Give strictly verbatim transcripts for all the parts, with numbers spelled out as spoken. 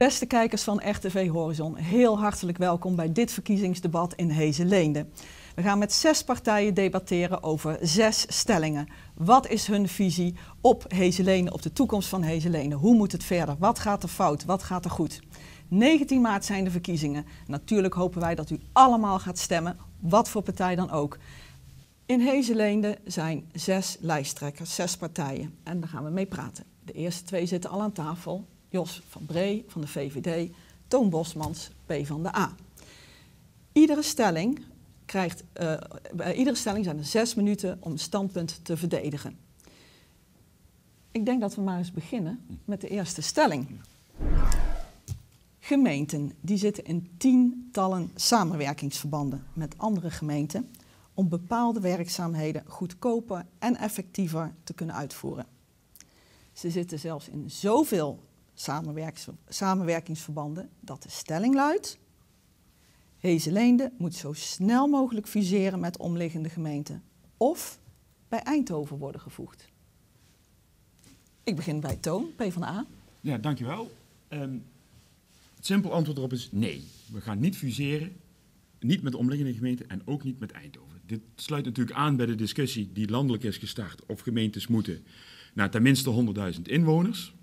Beste kijkers van R T V Horizon, heel hartelijk welkom bij dit verkiezingsdebat in Heesselende. We gaan met zes partijen debatteren over zes stellingen. Wat is hun visie op Heesselende, op de toekomst van Heesselende? Hoe moet het verder? Wat gaat er fout? Wat gaat er goed? negentien maart zijn de verkiezingen. Natuurlijk hopen wij dat u allemaal gaat stemmen, wat voor partij dan ook. In Heesselende zijn zes lijsttrekkers, zes partijen. En daar gaan we mee praten. De eerste twee zitten al aan tafel. Jos van Bree van de V V D, Toon Bosmans, PvdA. Iedere stelling, krijgt, uh, bij iedere stelling zijn er zes minuten om een standpunt te verdedigen. Ik denk dat we maar eens beginnen met de eerste stelling. Gemeenten die zitten in tientallen samenwerkingsverbanden met andere gemeenten om bepaalde werkzaamheden goedkoper en effectiever te kunnen uitvoeren. Ze zitten zelfs in zoveel samenwerkingsverbanden dat de stelling luidt: Heesselende moet zo snel mogelijk fuseren met omliggende gemeenten of bij Eindhoven worden gevoegd. Ik begin bij Toon, PvdA. Ja, dankjewel. Um, het simpel antwoord erop is nee. We gaan niet fuseren, niet met de omliggende gemeenten en ook niet met Eindhoven. Dit sluit natuurlijk aan bij de discussie die landelijk is gestart of gemeentes moeten naar tenminste honderdduizend inwoners.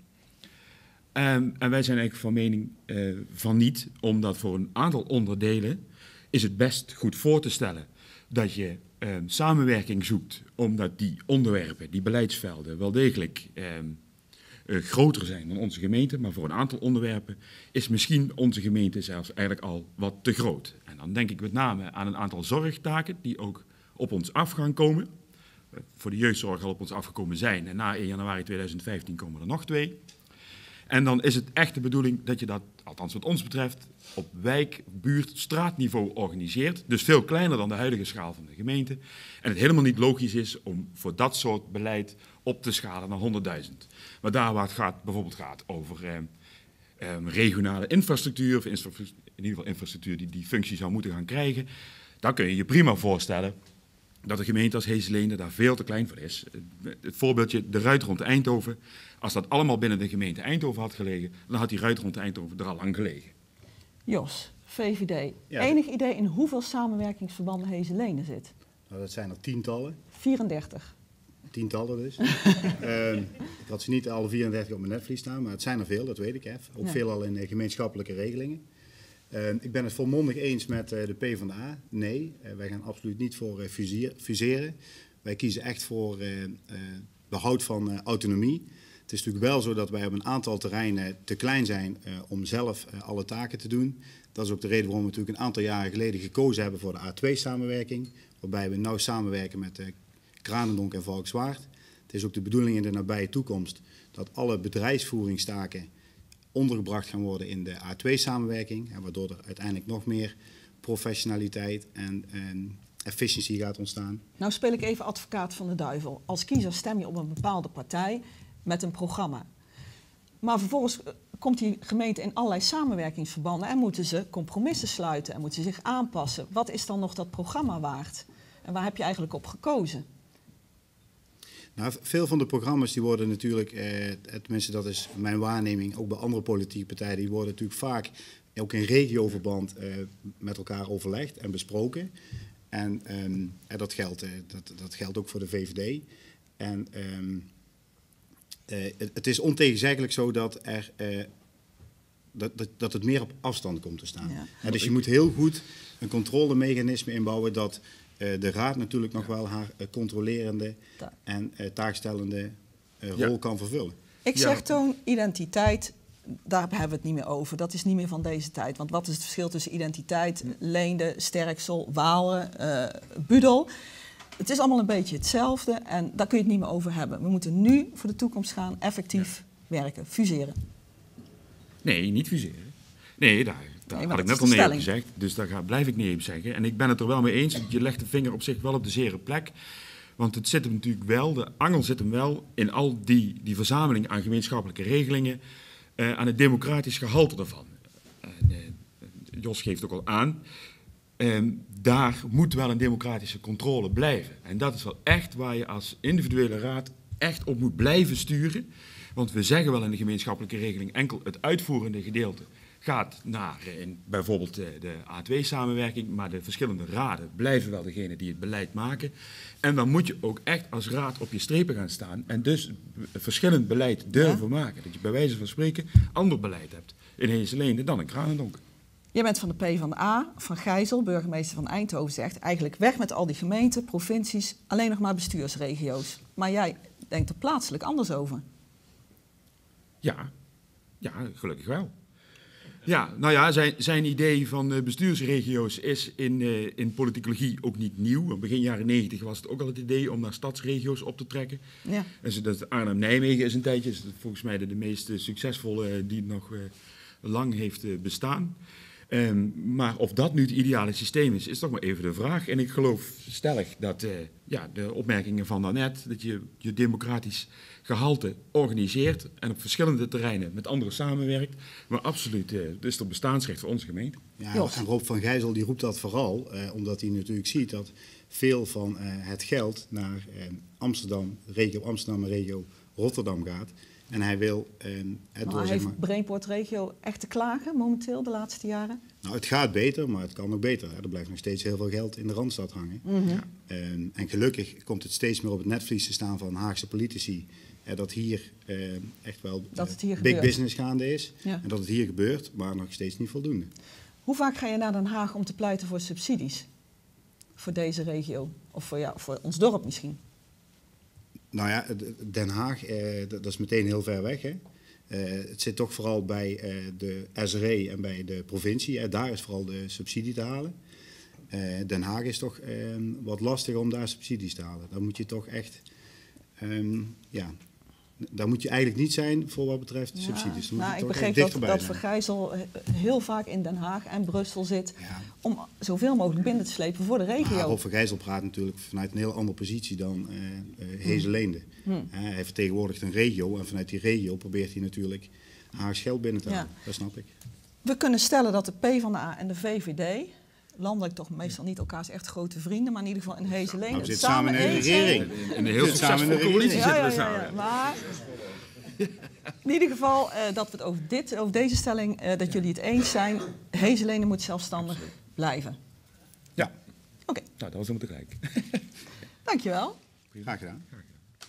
Um, en wij zijn eigenlijk van mening uh, van niet, omdat voor een aantal onderdelen is het best goed voor te stellen dat je uh, samenwerking zoekt, omdat die onderwerpen, die beleidsvelden wel degelijk um, uh, groter zijn dan onze gemeente. Maar voor een aantal onderwerpen is misschien onze gemeente zelfs eigenlijk al wat te groot. En dan denk ik met name aan een aantal zorgtaken die ook op ons af gaan komen. Uh, voor de jeugdzorg al op ons afgekomen zijn en na één januari tweeduizend vijftien komen er nog twee. En dan is het echt de bedoeling dat je dat, althans wat ons betreft, op wijk, buurt, straatniveau organiseert. Dus veel kleiner dan de huidige schaal van de gemeente. En het helemaal niet logisch is om voor dat soort beleid op te schalen naar honderdduizend. Maar daar waar het gaat, bijvoorbeeld gaat over eh, eh, regionale infrastructuur, of in ieder geval infrastructuur die die functie zou moeten gaan krijgen, dan kun je je prima voorstellen dat de gemeente als Heesselende daar veel te klein voor is. Het voorbeeldje de Ruit rond Eindhoven. Als dat allemaal binnen de gemeente Eindhoven had gelegen, dan had die Ruit rond Eindhoven er al lang gelegen. Jos, V V D. Ja, Enig idee in hoeveel samenwerkingsverbanden Heesselende zit? Nou, dat zijn er tientallen. vierendertig. Tientallen dus. uh, ik had ze niet alle vierendertig op mijn netvlies staan, maar het zijn er veel, dat weet ik. Hè. Ook Ja. veel al in uh, gemeenschappelijke regelingen. Uh, ik ben het volmondig eens met uh, de PvdA. Nee, uh, wij gaan absoluut niet voor uh, fusier, fuseren. Wij kiezen echt voor uh, uh, behoud van uh, autonomie. Het is natuurlijk wel zo dat wij op een aantal terreinen te klein zijn uh, om zelf uh, alle taken te doen. Dat is ook de reden waarom we natuurlijk een aantal jaren geleden gekozen hebben voor de A twee samenwerking. Waarbij we nauw samenwerken met uh, Kranendonk en Valkenswaard. Het is ook de bedoeling in de nabije toekomst dat alle bedrijfsvoeringstaken ondergebracht gaan worden in de A twee samenwerking. Waardoor er uiteindelijk nog meer professionaliteit en, en efficiëntie gaat ontstaan. Nou speel ik even advocaat van de duivel. Als kiezer stem je op een bepaalde partij met een programma. Maar vervolgens komt die gemeente in allerlei samenwerkingsverbanden en moeten ze compromissen sluiten en moeten ze zich aanpassen. Wat is dan nog dat programma waard? En waar heb je eigenlijk op gekozen? Nou, veel van de programma's die worden natuurlijk, eh, tenminste dat is mijn waarneming, ook bij andere politieke partijen, die worden natuurlijk vaak ook in regioverband eh, met elkaar overlegd en besproken. En eh, dat, geldt, eh, dat, dat geldt ook voor de V V D. En eh, eh, het, het is ontegenzeggelijk zo dat, er, eh, dat, dat, dat het meer op afstand komt te staan. Ja. En dus je moet heel goed een controlemechanisme inbouwen dat Uh, de raad natuurlijk nog wel haar uh, controlerende en uh, taakstellende uh, rol ja. kan vervullen. Ik zeg ja. Toon, identiteit, daar hebben we het niet meer over. Dat is niet meer van deze tijd. Want wat is het verschil tussen identiteit, Leende, Sterksel, Waalre, uh, Budel? Het is allemaal een beetje hetzelfde en daar kun je het niet meer over hebben. We moeten nu voor de toekomst gaan effectief ja. werken, fuseren. Nee, niet fuseren. Nee, daar... Daar nee, had ik net al nee op gezegd, dus daar ga, blijf ik nee op zeggen. En ik ben het er wel mee eens, je legt de vinger op zich wel op de zere plek. Want het zit hem natuurlijk wel, de angel zit hem wel in al die, die verzameling aan gemeenschappelijke regelingen, uh, aan het democratisch gehalte ervan. Uh, uh, Jos geeft ook al aan, uh, daar moet wel een democratische controle blijven. En dat is wel echt waar je als individuele raad echt op moet blijven sturen. Want we zeggen wel in de gemeenschappelijke regeling, enkel het uitvoerende gedeelte gaat naar in bijvoorbeeld de A twee samenwerking, maar de verschillende raden blijven wel degene die het beleid maken. En dan moet je ook echt als raad op je strepen gaan staan en dus verschillend beleid durven ja. maken. Dat je bij wijze van spreken ander beleid hebt in Heesselende dan in Kranendonk. Je bent van de PvdA, Van Gijzel, burgemeester van Eindhoven, zegt eigenlijk weg met al die gemeenten, provincies, alleen nog maar bestuursregio's. Maar jij denkt er plaatselijk anders over. Ja, ja, gelukkig wel. Ja, nou ja, zijn, zijn idee van uh, bestuursregio's is in, uh, in politicologie ook niet nieuw. Begin jaren negentig was het ook al het idee om naar stadsregio's op te trekken. Ja. En dat Arnhem-Nijmegen is een tijdje, is volgens mij de, de meest uh, succesvolle uh, die nog uh, lang heeft uh, bestaan. Um, maar of dat nu het ideale systeem is, is toch maar even de vraag. En ik geloof stellig dat uh, ja, de opmerkingen van daarnet, dat je je democratisch gehalte organiseert en op verschillende terreinen met anderen samenwerkt, maar absoluut, uh, het is toch bestaansrecht voor onze gemeente. Ja, en Rob van Gijzel die roept dat vooral, uh, omdat hij natuurlijk ziet dat veel van uh, het geld naar uh, Amsterdam, regio Amsterdam en regio Rotterdam gaat. En hij wil... Uh, het maar door, heeft zeg maar, Brainport Regio echt te klagen momenteel de laatste jaren? Nou, het gaat beter, maar het kan nog beter. Er blijft nog steeds heel veel geld in de Randstad hangen. Mm-hmm. Ja. Um, en gelukkig komt het steeds meer op het netvlies te staan van Haagse politici. Uh, dat hier uh, echt wel dat het hier big gebeurt. business gaande is. Ja. En dat het hier gebeurt, maar nog steeds niet voldoende. Hoe vaak ga je naar Den Haag om te pleiten voor subsidies? Voor deze regio? Of voor, ja, voor ons dorp misschien? Nou ja, Den Haag, eh, dat is meteen heel ver weg. Hè? Uh, het zit toch vooral bij uh, de S R E en bij de provincie. Uh, daar is vooral de subsidie te halen. Uh, Den Haag is toch uh, wat lastiger om daar subsidies te halen. Dan moet je toch echt... Um, ja, daar moet je eigenlijk niet zijn voor wat betreft ja, subsidies. Dan nou, ik begreep dat, dat Van Gijzel heel vaak in Den Haag en Brussel zit... Ja. om zoveel mogelijk binnen te slepen voor de regio. Maar Rob van Gijzel praat natuurlijk vanuit een heel andere positie dan uh, uh, Heesselende. Hmm. Uh, hij vertegenwoordigt een regio en vanuit die regio probeert hij natuurlijk Haags geld binnen te halen. Ja. Dat snap ik. We kunnen stellen dat de PvdA en de V V D... landelijk toch meestal niet elkaars echt grote vrienden, maar in ieder geval in Heesselende. Nou, we zitten samen in de regering. In een heel succesvolle coalitie ja, zitten we ja, ja, samen. Ja, maar in ieder geval uh, dat we het over, dit, over deze stelling, uh, dat jullie het eens zijn, Heesselende moet zelfstandig Absoluut. blijven. Ja. Oké. Okay. Nou, dat was helemaal tegelijk. Dankjewel. Graag gedaan. Graag gedaan.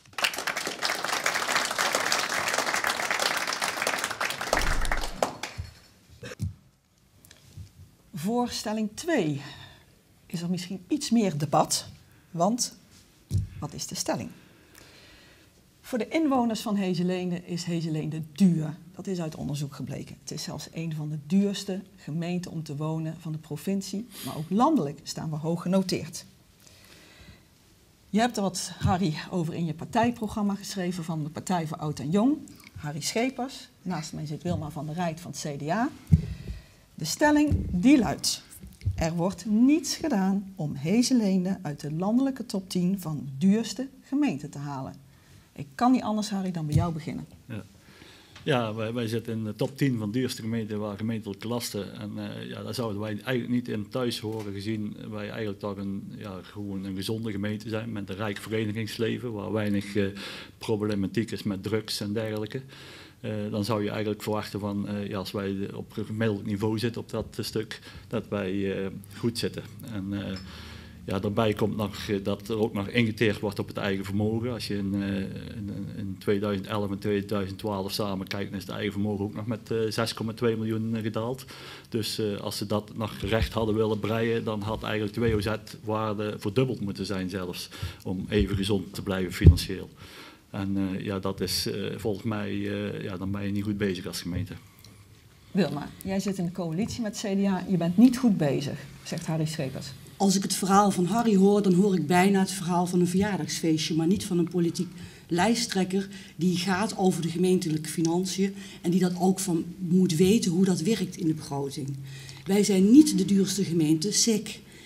Voor stelling twee is er misschien iets meer debat, want wat is de stelling? Voor de inwoners van Heesselende is Heesselende duur. Dat is uit onderzoek gebleken. Het is zelfs een van de duurste gemeenten om te wonen van de provincie, maar ook landelijk staan we hoog genoteerd. Je hebt er wat, Harry, over in je partijprogramma geschreven van de Partij voor Oud en Jong. Harry Schepers, naast mij zit Wilma van der Rijt van het C D A. De stelling die luidt: er wordt niets gedaan om Heesselende uit de landelijke top tien van duurste gemeenten te halen. Ik kan niet anders, Harry, dan bij jou beginnen. Ja, ja wij, wij zitten in de top tien van duurste gemeenten waar gemeentelijke lasten. En uh, ja, daar zouden wij eigenlijk niet in thuis horen, gezien wij eigenlijk toch een, ja, gewoon een gezonde gemeente zijn met een rijk verenigingsleven waar weinig uh, problematiek is met drugs en dergelijke. Uh, dan zou je eigenlijk verwachten van, uh, ja, als wij op gemiddeld niveau zitten op dat uh, stuk, dat wij uh, goed zitten. En uh, ja, daarbij komt nog uh, dat er ook nog ingeteerd wordt op het eigen vermogen. Als je in, uh, in, in tweeduizend elf en tweeduizend twaalf samen kijkt, dan is het eigen vermogen ook nog met uh, zes komma twee miljoen gedaald. Dus uh, als ze dat nog recht hadden willen breien, dan had eigenlijk de W O Z-waarde verdubbeld moeten zijn zelfs, om even gezond te blijven financieel. En uh, ja, dat is uh, volgens mij, uh, ja, dan ben je niet goed bezig als gemeente. Wilma, jij zit in de coalitie met het C D A, je bent niet goed bezig, zegt Harry Schepers. Als ik het verhaal van Harry hoor, dan hoor ik bijna het verhaal van een verjaardagsfeestje, maar niet van een politiek lijsttrekker die gaat over de gemeentelijke financiën en die dat ook van moet weten hoe dat werkt in de begroting. Wij zijn niet de duurste gemeente, S I C.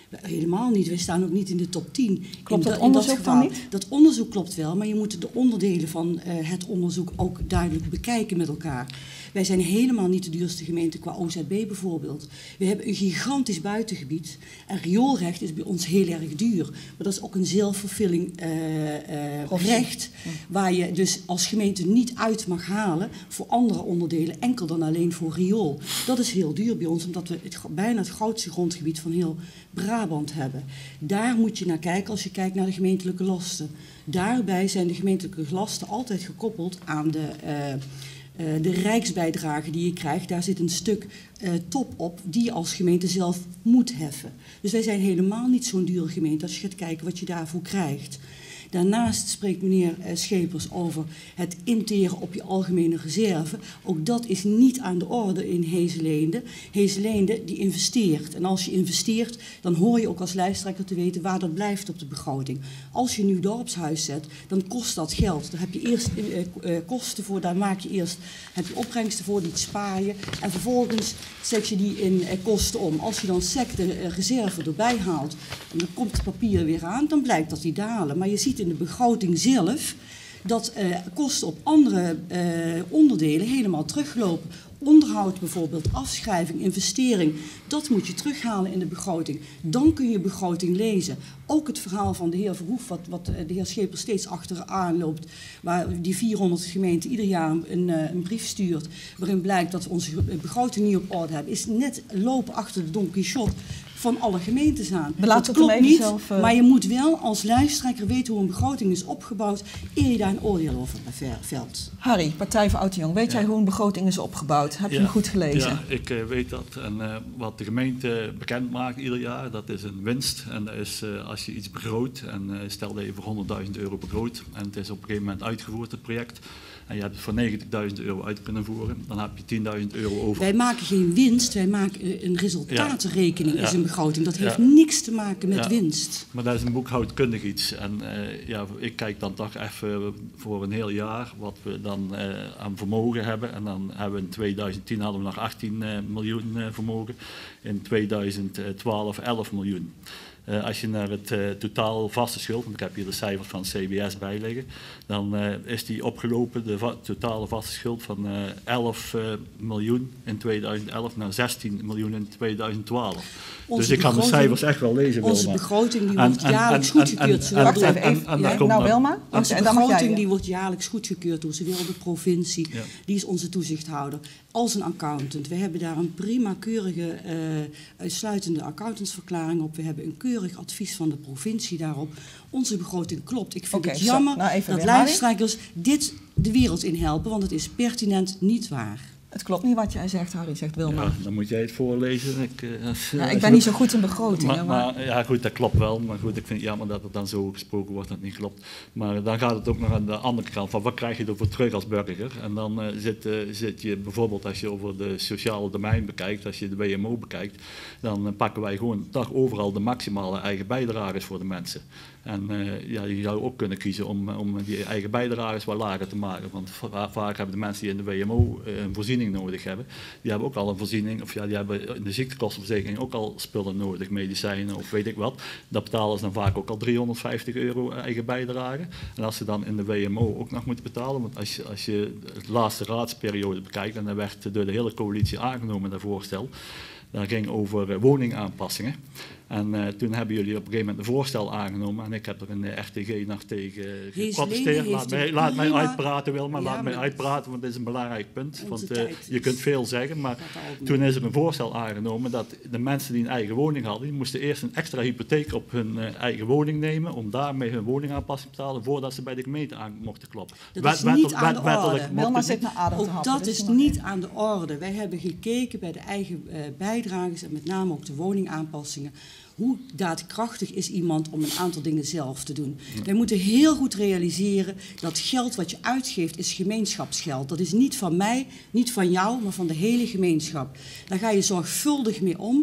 Helemaal niet, wij staan ook niet in de top tien. Klopt in dat in onderzoek dat dan geval. niet? Dat onderzoek klopt wel, maar je moet de onderdelen van uh, het onderzoek ook duidelijk bekijken met elkaar. Wij zijn helemaal niet de duurste gemeente qua O Z B bijvoorbeeld. We hebben een gigantisch buitengebied en rioolrecht is bij ons heel erg duur. Maar dat is ook een zelfvervulling uh, uh, recht, waar je dus als gemeente niet uit mag halen voor andere onderdelen, enkel dan alleen voor riool. Dat is heel duur bij ons, omdat we het, bijna het grootste grondgebied van heel Brabant hebben. Daar moet je naar kijken als je kijkt naar de gemeentelijke lasten. Daarbij zijn de gemeentelijke lasten altijd gekoppeld aan de, uh, uh, de rijksbijdrage die je krijgt. Daar zit een stuk uh, top op die je als gemeente zelf moet heffen. Dus wij zijn helemaal niet zo'n dure gemeente als je gaat kijken wat je daarvoor krijgt. Daarnaast spreekt meneer Schepers over het interen op je algemene reserve. Ook dat is niet aan de orde in Hezeleende. Hezeleende die investeert. En als je investeert, dan hoor je ook als lijsttrekker te weten waar dat blijft op de begroting. Als je nu dorpshuis zet, dan kost dat geld. Daar heb je eerst uh, uh, kosten voor, daar maak je eerst heb je opbrengsten voor, die spaar je. En vervolgens zet je die in uh, kosten om. Als je dan sec de uh, reserve erbij haalt, en dan komt het papier weer aan, dan blijkt dat die dalen. Maar je ziet in de begroting zelf dat uh, kosten op andere uh, onderdelen helemaal teruglopen. Onderhoud bijvoorbeeld, afschrijving, investering, dat moet je terughalen in de begroting. Dan kun je begroting lezen. Ook het verhaal van de heer Verhoef, wat, wat de heer Schepers steeds achteraan loopt, waar die vierhonderd gemeenten ieder jaar een, een brief stuurt, waarin blijkt dat we onze begroting niet op orde hebben, is net lopen achter de Don Quixote van alle gemeentes aan. Dat klopt niet, zelf, uh... maar je moet wel als lijsttrekker weten hoe een begroting is opgebouwd, eer je daar een oordeel over velt. Harry, Partij voor Oud en Jong, weet ja. jij hoe een begroting is opgebouwd? Heb je ja. hem goed gelezen? Ja, ik uh, weet dat. En uh, wat de gemeente bekend maakt ieder jaar, dat is een winst. En dat is uh, als je iets begroot, en uh, stel dat je voor honderdduizend euro begroot, en het is op een gegeven moment uitgevoerd, het project, en je hebt het voor negentigduizend euro uit kunnen voeren, dan heb je tienduizend euro over. Wij maken geen winst, wij maken een resultatenrekening, ja. is een begroting. Dat heeft ja. niks te maken met ja. winst. Maar dat is een boekhoudkundig iets. En uh, ja, ik kijk dan toch even voor een heel jaar wat we dan uh, aan vermogen hebben. En dan hebben we in tweeduizend tien hadden we nog achttien uh, miljoen uh, vermogen. In tweeduizend twaalf elf miljoen. Uh, als je naar het uh, totaal vaste schuld, want ik heb hier de cijfers van C B S bij liggen, dan uh, is die opgelopen, de va totale vaste schuld van uh, elf uh, miljoen in tweeduizend elf naar zestien miljoen in tweeduizend twaalf. Onze dus ik kan de cijfers echt wel lezen. Onze Wilma. begroting die wordt en, jaarlijks en, goedgekeurd. En, Wacht even, even. En, en, ja, nou Wilma. Onze en begroting die wordt jaarlijks goedgekeurd door zowel de provincie, ja. die is onze toezichthouder, als een accountant. We hebben daar een prima keurige uh, uitsluitende accountantsverklaring op. We hebben een keurig advies van de provincie daarop. Onze begroting klopt. Ik vind okay, het jammer so, nou dat lijsttrekkers dit de wereld in helpen, want het is pertinent niet waar. Het klopt niet wat jij zegt, Harry, zegt Wilma. Ja, dan moet jij het voorlezen. Ik, uh, ja, ik ben niet zo goed in begrotingen. Maar, maar, maar, ja, goed, dat klopt wel. Maar goed, ik vind het jammer dat het dan zo gesproken wordt dat het niet klopt. Maar dan gaat het ook nog aan de andere kant van wat krijg je ervoor terug als burger. En dan uh, zit, uh, zit je bijvoorbeeld als je over de sociale domein bekijkt, als je de W M O bekijkt, dan uh, pakken wij gewoon toch overal de maximale eigen bijdrages voor de mensen. En uh, ja, je zou ook kunnen kiezen om, om die eigen bijdrages wat lager te maken. Want vaak hebben de mensen die in de W M O uh, een voorziening nodig hebben, die hebben ook al een voorziening, of ja, die hebben in de ziektekostenverzekering ook al spullen nodig, medicijnen of weet ik wat. Dat betalen ze dan vaak ook al driehonderdvijftig euro eigen bijdrage. En als ze dan in de W M O ook nog moeten betalen, want als je, als je de laatste raadsperiode bekijkt, en dat werd door de hele coalitie aangenomen, dat voorstel, dat ging over uh, woningaanpassingen. En uh, toen hebben jullie op een gegeven moment een voorstel aangenomen en ik heb er in de R T G nog tegen geprotesteerd. Laat, mij, laat mij uitpraten, Wilma, ja, laat mij uitpraten, want dit is een belangrijk punt. Want uh, je kunt veel zeggen, maar toen is er een voorstel aangenomen dat de mensen die een eigen woning hadden, die moesten eerst een extra hypotheek op hun uh, eigen woning nemen om daarmee hun woningaanpassing te betalen voordat ze bij de gemeente aan mochten kloppen. Dat is wet, niet wet, aan de orde. Wilma zit naar adem te happen. Ook dat is niet aan de orde. Wij hebben gekeken bij de eigen uh, bijdrages en met name ook de woningaanpassingen. Hoe daadkrachtig is iemand om een aantal dingen zelf te doen? Ja. Wij moeten heel goed realiseren dat geld wat je uitgeeft is gemeenschapsgeld. Dat is niet van mij, niet van jou, maar van de hele gemeenschap. Daar ga je zorgvuldig mee om.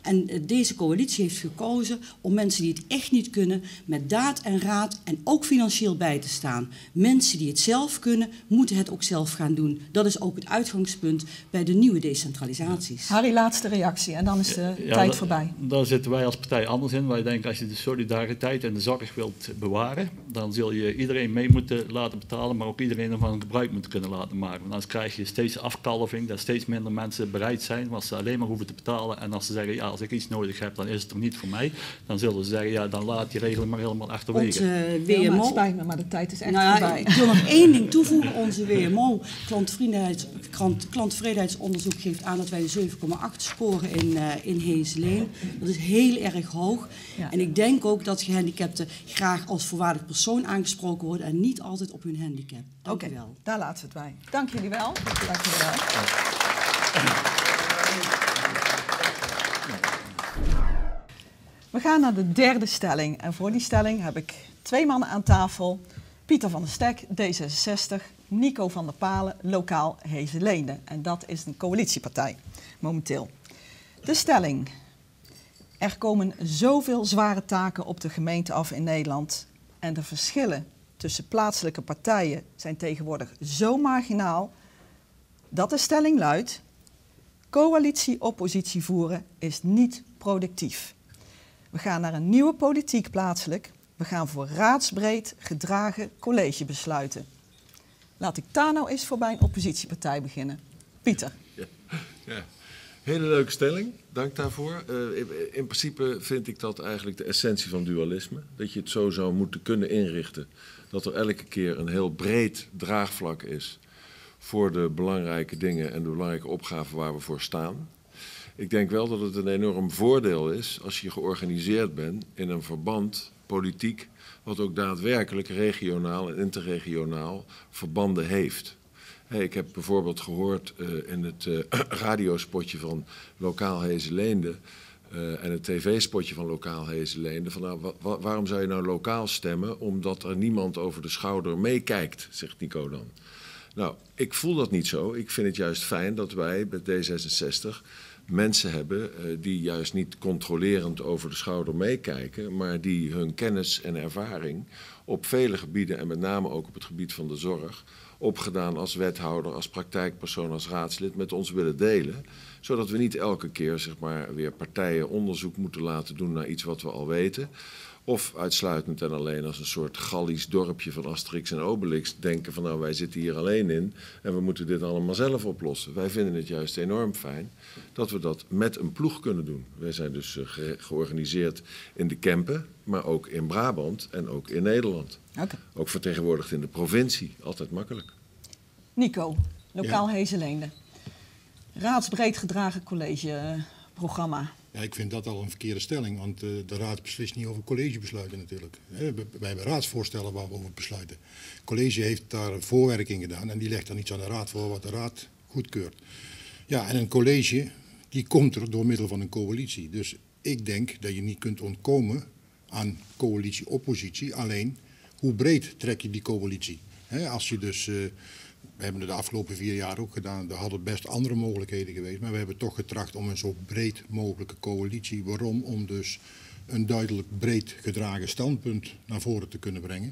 En uh, deze coalitie heeft gekozen om mensen die het echt niet kunnen met daad en raad en ook financieel bij te staan. Mensen die het zelf kunnen, moeten het ook zelf gaan doen. Dat is ook het uitgangspunt bij de nieuwe decentralisaties. Harry, laatste reactie en dan is de Ja, tijd da- voorbij. Daar zitten wij als partij anders in. Wij denken als je de solidariteit en de zorg wilt bewaren, dan zul je iedereen mee moeten laten betalen, maar ook iedereen ervan gebruik moeten kunnen laten maken. Want anders krijg je steeds afkalving, dat steeds minder mensen bereid zijn, want ze alleen maar hoeven te betalen. En als ze zeggen, ja, als ik iets nodig heb, dan is het er niet voor mij. Dan zullen ze zeggen, ja, dan laat die regeling maar helemaal achterwege. Onze W Wilma, M het O... spijt me, maar de tijd is echt Nou ja, voorbij. ik wil nog één ding toevoegen. Onze W M O klantvredenheids, klant, klanttevredenheidsonderzoek geeft aan dat wij een zeven komma acht scoren in, uh, in Heeseleen. Dat is heel erg hoog. Ja. En ik denk ook dat gehandicapten graag als volwaardig persoon aangesproken worden en niet altijd op hun handicap. Dank Oké, u wel. daar laten we het bij. Dank jullie wel. Dank jullie wel. We gaan naar de derde stelling. En voor die stelling heb ik twee mannen aan tafel. Pieter van der Stek, D zesenzestig. Nico van der Palen, lokaal Heeseleen. En dat is een coalitiepartij, momenteel. De stelling. Er komen zoveel zware taken op de gemeente af in Nederland. En de verschillen tussen plaatselijke partijen zijn tegenwoordig zo marginaal dat de stelling luidt: coalitie-oppositie voeren is niet productief. We gaan naar een nieuwe politiek plaatselijk. We gaan voor raadsbreed gedragen collegebesluiten. Laat ik daar nou eens voor bij een oppositiepartij beginnen. Pieter. Ja, ja. Hele leuke stelling, dank daarvoor. Uh, in, in principe vind ik dat eigenlijk de essentie van dualisme. Dat je het zo zou moeten kunnen inrichten dat er elke keer een heel breed draagvlak is voor de belangrijke dingen en de belangrijke opgaven waar we voor staan. Ik denk wel dat het een enorm voordeel is als je georganiseerd bent in een verband, politiek, wat ook daadwerkelijk regionaal en interregionaal verbanden heeft. Hey, ik heb bijvoorbeeld gehoord uh, in het uh, radiospotje van Lokaal Heeseleen uh, en het tv-spotje van Lokaal Heeseleen van nou, wa wa waarom zou je nou lokaal stemmen? Omdat er niemand over de schouder meekijkt, zegt Nico dan. Nou, ik voel dat niet zo. Ik vind het juist fijn dat wij bij D zesenzestig mensen hebben uh, die juist niet controlerend over de schouder meekijken, maar die hun kennis en ervaring op vele gebieden en met name ook op het gebied van de zorg opgedaan als wethouder, als praktijkpersoon, als raadslid met ons willen delen. Zodat we niet elke keer zeg maar, weer partijen onderzoek moeten laten doen naar iets wat we al weten. Of uitsluitend en alleen als een soort Gallisch dorpje van Asterix en Obelix denken van nou wij zitten hier alleen in en we moeten dit allemaal zelf oplossen. Wij vinden het juist enorm fijn dat we dat met een ploeg kunnen doen. Wij zijn dus uh, ge georganiseerd in de Kempen, maar ook in Brabant en ook in Nederland. Okay. Ook vertegenwoordigd in de provincie, altijd makkelijk. Nico, lokaal Ja. Heeseleen. Raadsbreed gedragen collegeprogramma. Ja, ik vind dat al een verkeerde stelling, want uh, de raad beslist niet over collegebesluiten natuurlijk. He, wij hebben raadsvoorstellen waar we over besluiten. Het college heeft daar een voorwerking gedaan en die legt dan iets aan de raad voor wat de raad goedkeurt. Ja, en een college die komt er door middel van een coalitie. Dus ik denk dat je niet kunt ontkomen aan coalitie-oppositie, alleen hoe breed trek je die coalitie? He, als je dus... Uh, We hebben het de afgelopen vier jaar ook gedaan. Er hadden best andere mogelijkheden geweest. Maar we hebben toch getracht om een zo breed mogelijke coalitie. Waarom? Om dus een duidelijk breed gedragen standpunt naar voren te kunnen brengen.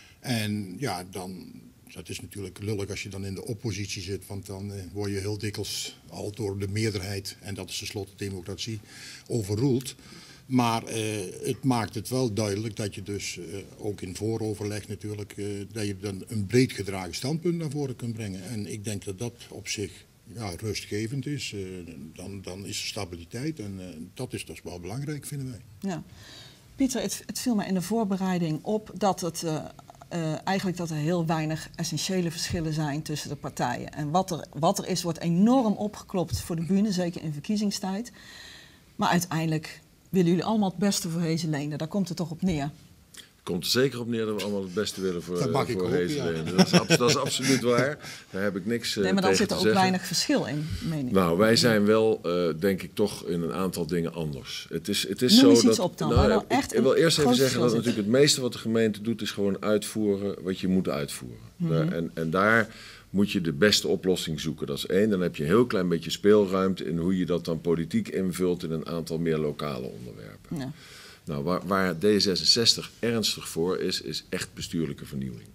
En ja, dan, dat is natuurlijk lullig als je dan in de oppositie zit. Want dan eh, word je heel dikwijls al door de meerderheid, en dat is tenslotte democratie, overroeld. Maar uh, het maakt het wel duidelijk dat je dus, uh, ook in vooroverleg natuurlijk, uh, dat je dan een breed gedragen standpunt naar voren kunt brengen. En ik denk dat dat op zich ja, rustgevend is. Uh, dan, dan is er stabiliteit en uh, dat is dus wel belangrijk, vinden wij. Ja. Pieter, het, het viel me in de voorbereiding op dat, het, uh, uh, eigenlijk dat er heel weinig essentiële verschillen zijn tussen de partijen. En wat er, wat er is, wordt enorm opgeklopt voor de bühne, zeker in verkiezingstijd. Maar uiteindelijk willen jullie allemaal het beste voor Heeseleen. Daar komt het toch op neer? Het komt er zeker op neer dat we allemaal het beste willen voor, Dat mag uh, ik voor hopen, Heeselen. ja. Dat, is abs- dat is absoluut waar. Daar heb ik niks uh, Nee, maar dan tegen zit er te ook zeggen. weinig verschil in, meen ik. Nou, wij zijn wel, uh, denk ik, toch in een aantal dingen anders. Het is, het is Noem zo eens dat, iets op dan, nou, waar dan ik, echt ik wil een eerst even groot zeggen dat verschil natuurlijk het meeste wat de gemeente doet, is gewoon uitvoeren wat je moet uitvoeren. Mhm. Daar- en, en daar moet je de beste oplossing zoeken. Dat is één. Dan heb je een heel klein beetje speelruimte in hoe je dat dan politiek invult in een aantal meer lokale onderwerpen. Ja. Nou, waar, waar D zesenzestig ernstig voor is, is echt bestuurlijke vernieuwing.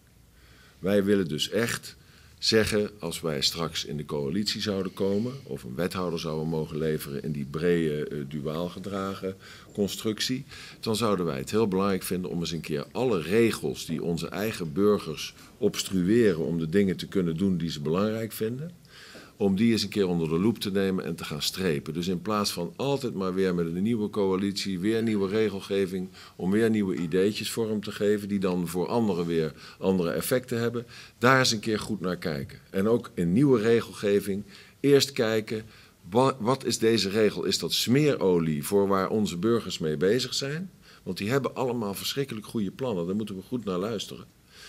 Wij willen dus echt zeggen, als wij straks in de coalitie zouden komen, of een wethouder zouden mogen leveren in die brede, uh, duaal gedragen constructie, dan zouden wij het heel belangrijk vinden om eens een keer alle regels die onze eigen burgers obstrueren om de dingen te kunnen doen die ze belangrijk vinden, om die eens een keer onder de loep te nemen en te gaan strepen. Dus in plaats van altijd maar weer met een nieuwe coalitie, weer nieuwe regelgeving, om weer nieuwe ideetjes vorm te geven, die dan voor anderen weer andere effecten hebben, daar eens een keer goed naar kijken. En ook in nieuwe regelgeving eerst kijken, wat, wat is deze regel? Is dat smeerolie voor waar onze burgers mee bezig zijn? Want die hebben allemaal verschrikkelijk goede plannen, daar moeten we goed naar luisteren.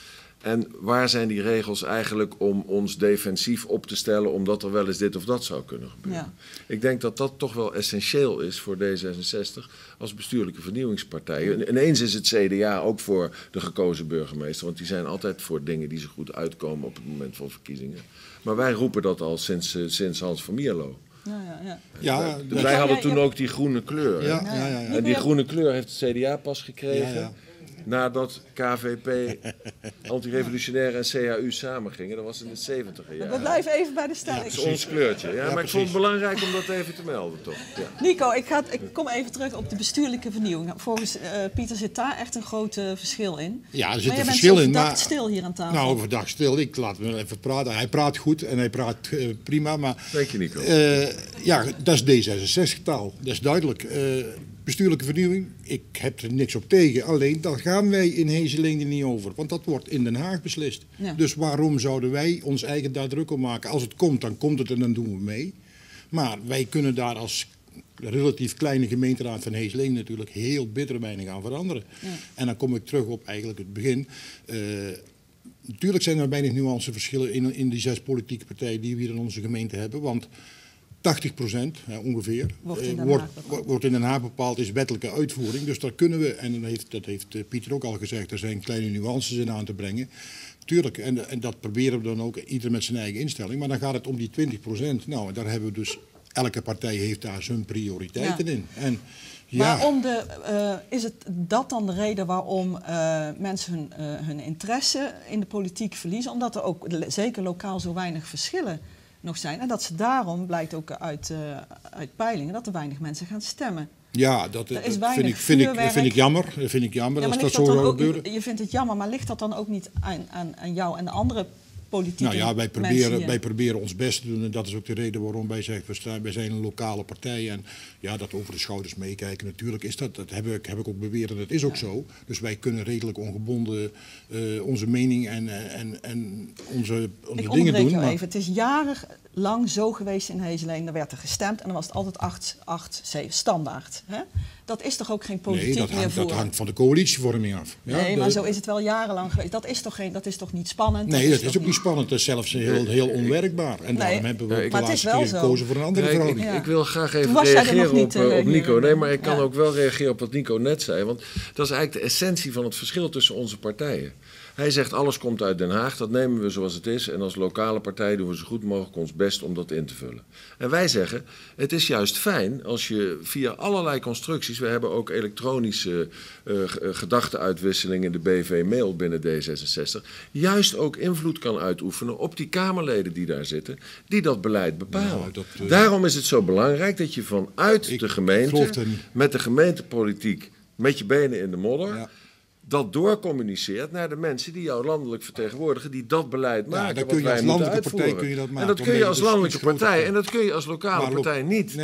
En waar zijn die regels eigenlijk om ons defensief op te stellen, omdat er wel eens dit of dat zou kunnen gebeuren? Ja. Ik denk dat dat toch wel essentieel is voor D zesenzestig als bestuurlijke vernieuwingspartij. En ineens is het C D A ook voor de gekozen burgemeester, want die zijn altijd voor dingen die zo goed uitkomen op het moment van verkiezingen. Maar wij roepen dat al sinds, uh, sinds Hans van Mierlo. Ja, ja, ja. Ja, wij dat- wij hadden ja, toen ja. ook die groene kleur. hè? ja, ja, ja, ja. En die groene kleur heeft het C D A pas gekregen. Ja, ja. Nadat K V P, Antirevolutionaire en C H U samengingen. Dat was in de zeventiger We jaren. blijven even bij de stelling. Dat is ons kleurtje. Ja, maar ik vond het belangrijk om dat even te melden, toch? Ja. Nico, ik, ga, ik kom even terug op de bestuurlijke vernieuwing. Volgens uh, Pieter zit daar echt een groot uh, verschil in. Ja, er zit maar een je verschil bent in. zo Maar verdacht stil hier aan tafel. nou, overdag stil. Ik laat hem even praten. Hij praat goed en hij praat uh, prima. Maar Dank je, Nico. uh, ja, dat is D zesenzestig-taal. Dat is duidelijk. Uh, bestuurlijke vernieuwing, ik heb er niks op tegen. Alleen, daar gaan wij in Heeselen niet over. Want dat wordt in Den Haag beslist. Ja. Dus waarom zouden wij ons eigen daar druk om maken? Als het komt, dan komt het en dan doen we mee. Maar wij kunnen daar als relatief kleine gemeenteraad van Heeselen natuurlijk heel bitter weinig aan veranderen. Ja. En dan kom ik terug op eigenlijk het begin. Uh, natuurlijk zijn er weinig nuanceverschillen in, in die zes politieke partijen die we hier in onze gemeente hebben. Want tachtig procent ja, ongeveer Wordt in Den wordt, Haag bepaald. wordt in Den Haag bepaald, is wettelijke uitvoering. Dus daar kunnen we, en dat heeft, dat heeft Pieter ook al gezegd, er zijn kleine nuances in aan te brengen. Tuurlijk, en, en dat proberen we dan ook, ieder met zijn eigen instelling. Maar dan gaat het om die twintig procent. Nou, en daar hebben we dus, elke partij heeft daar zijn prioriteiten Ja. in. En, ja, Maar om de, uh, is het dat dan de reden waarom uh, mensen hun, uh, hun interesse in de politiek verliezen? Omdat er ook zeker lokaal zo weinig verschillen nog zijn. En dat ze daarom, blijkt ook uit, uh, uit peilingen, dat er weinig mensen gaan stemmen. ja, dat, Er is dat vind, weinig ik, vind, ik, vuurwerk. vind ik jammer. Dat vind ik jammer Ja, als maar dat ligt zo dat dan zou ook, gebeuren. je vindt het jammer, maar ligt dat dan ook niet aan, aan, aan jou en de andere politieke Nou ja, wij mensen proberen, hier? wij proberen ons best te doen en dat is ook de reden waarom wij zeggen, we staan, wij zijn een lokale partij en ja, dat over de schouders meekijken, natuurlijk is dat, dat heb ik, heb ik ook beweerd en dat is ook zo. Dus wij kunnen redelijk ongebonden uh, onze mening en, en, en onze, onze Ik dingen onderbreek doen. jou maar- even. Het is jarenlang zo geweest in Heeselen. Er werd er gestemd en dan was het altijd acht, acht, zeven, standaard. Hè? Dat is toch ook geen politiek Nee, dat meer hangt, voor? dat hangt van de coalitievorming af. Ja, nee, de- maar zo is het wel jarenlang geweest. Dat is toch, geen, dat is toch niet spannend? Nee, dat toch is ook niet spannend. Dat is zelfs heel, heel onwerkbaar. En daarom hebben we Ja, ook ik- de Maar het is laatste wel keer zo. gekozen voor een andere Ja, ik, ik, verhouding. Ja. ik wil graag Toen even was jij er nog reageren niet, op, uh, eh, op hier, Nico. Nee, uh, maar ik kan ja. ook wel reageren op wat Nico net zei. Want dat is eigenlijk de essentie van het verschil tussen onze partijen. Hij zegt alles komt uit Den Haag, dat nemen we zoals het is. En als lokale partij doen we zo goed mogelijk ons best om dat in te vullen. En wij zeggen, het is juist fijn als je via allerlei constructies... We hebben ook elektronische uh, gedachtenuitwisseling in de B V-mail binnen D zesenzestig... juist ook invloed kan uitoefenen op die Kamerleden die daar zitten... die dat beleid bepalen. Nou, dat, uh, Daarom is het zo belangrijk dat je vanuit Ik de geloof gemeente... er niet. met de gemeentepolitiek, met je benen in de modder... Ja. dat doorcommuniceert naar de mensen die jou landelijk vertegenwoordigen... die dat beleid Ja, maken, dan wat kun je wij als moeten landelijke partij uitvoeren. kun je dat en maken, dat kun omdat je je als dus landelijke iets groter partij bent. en dat kun je als lokale Maar lo- partij niet. Nee,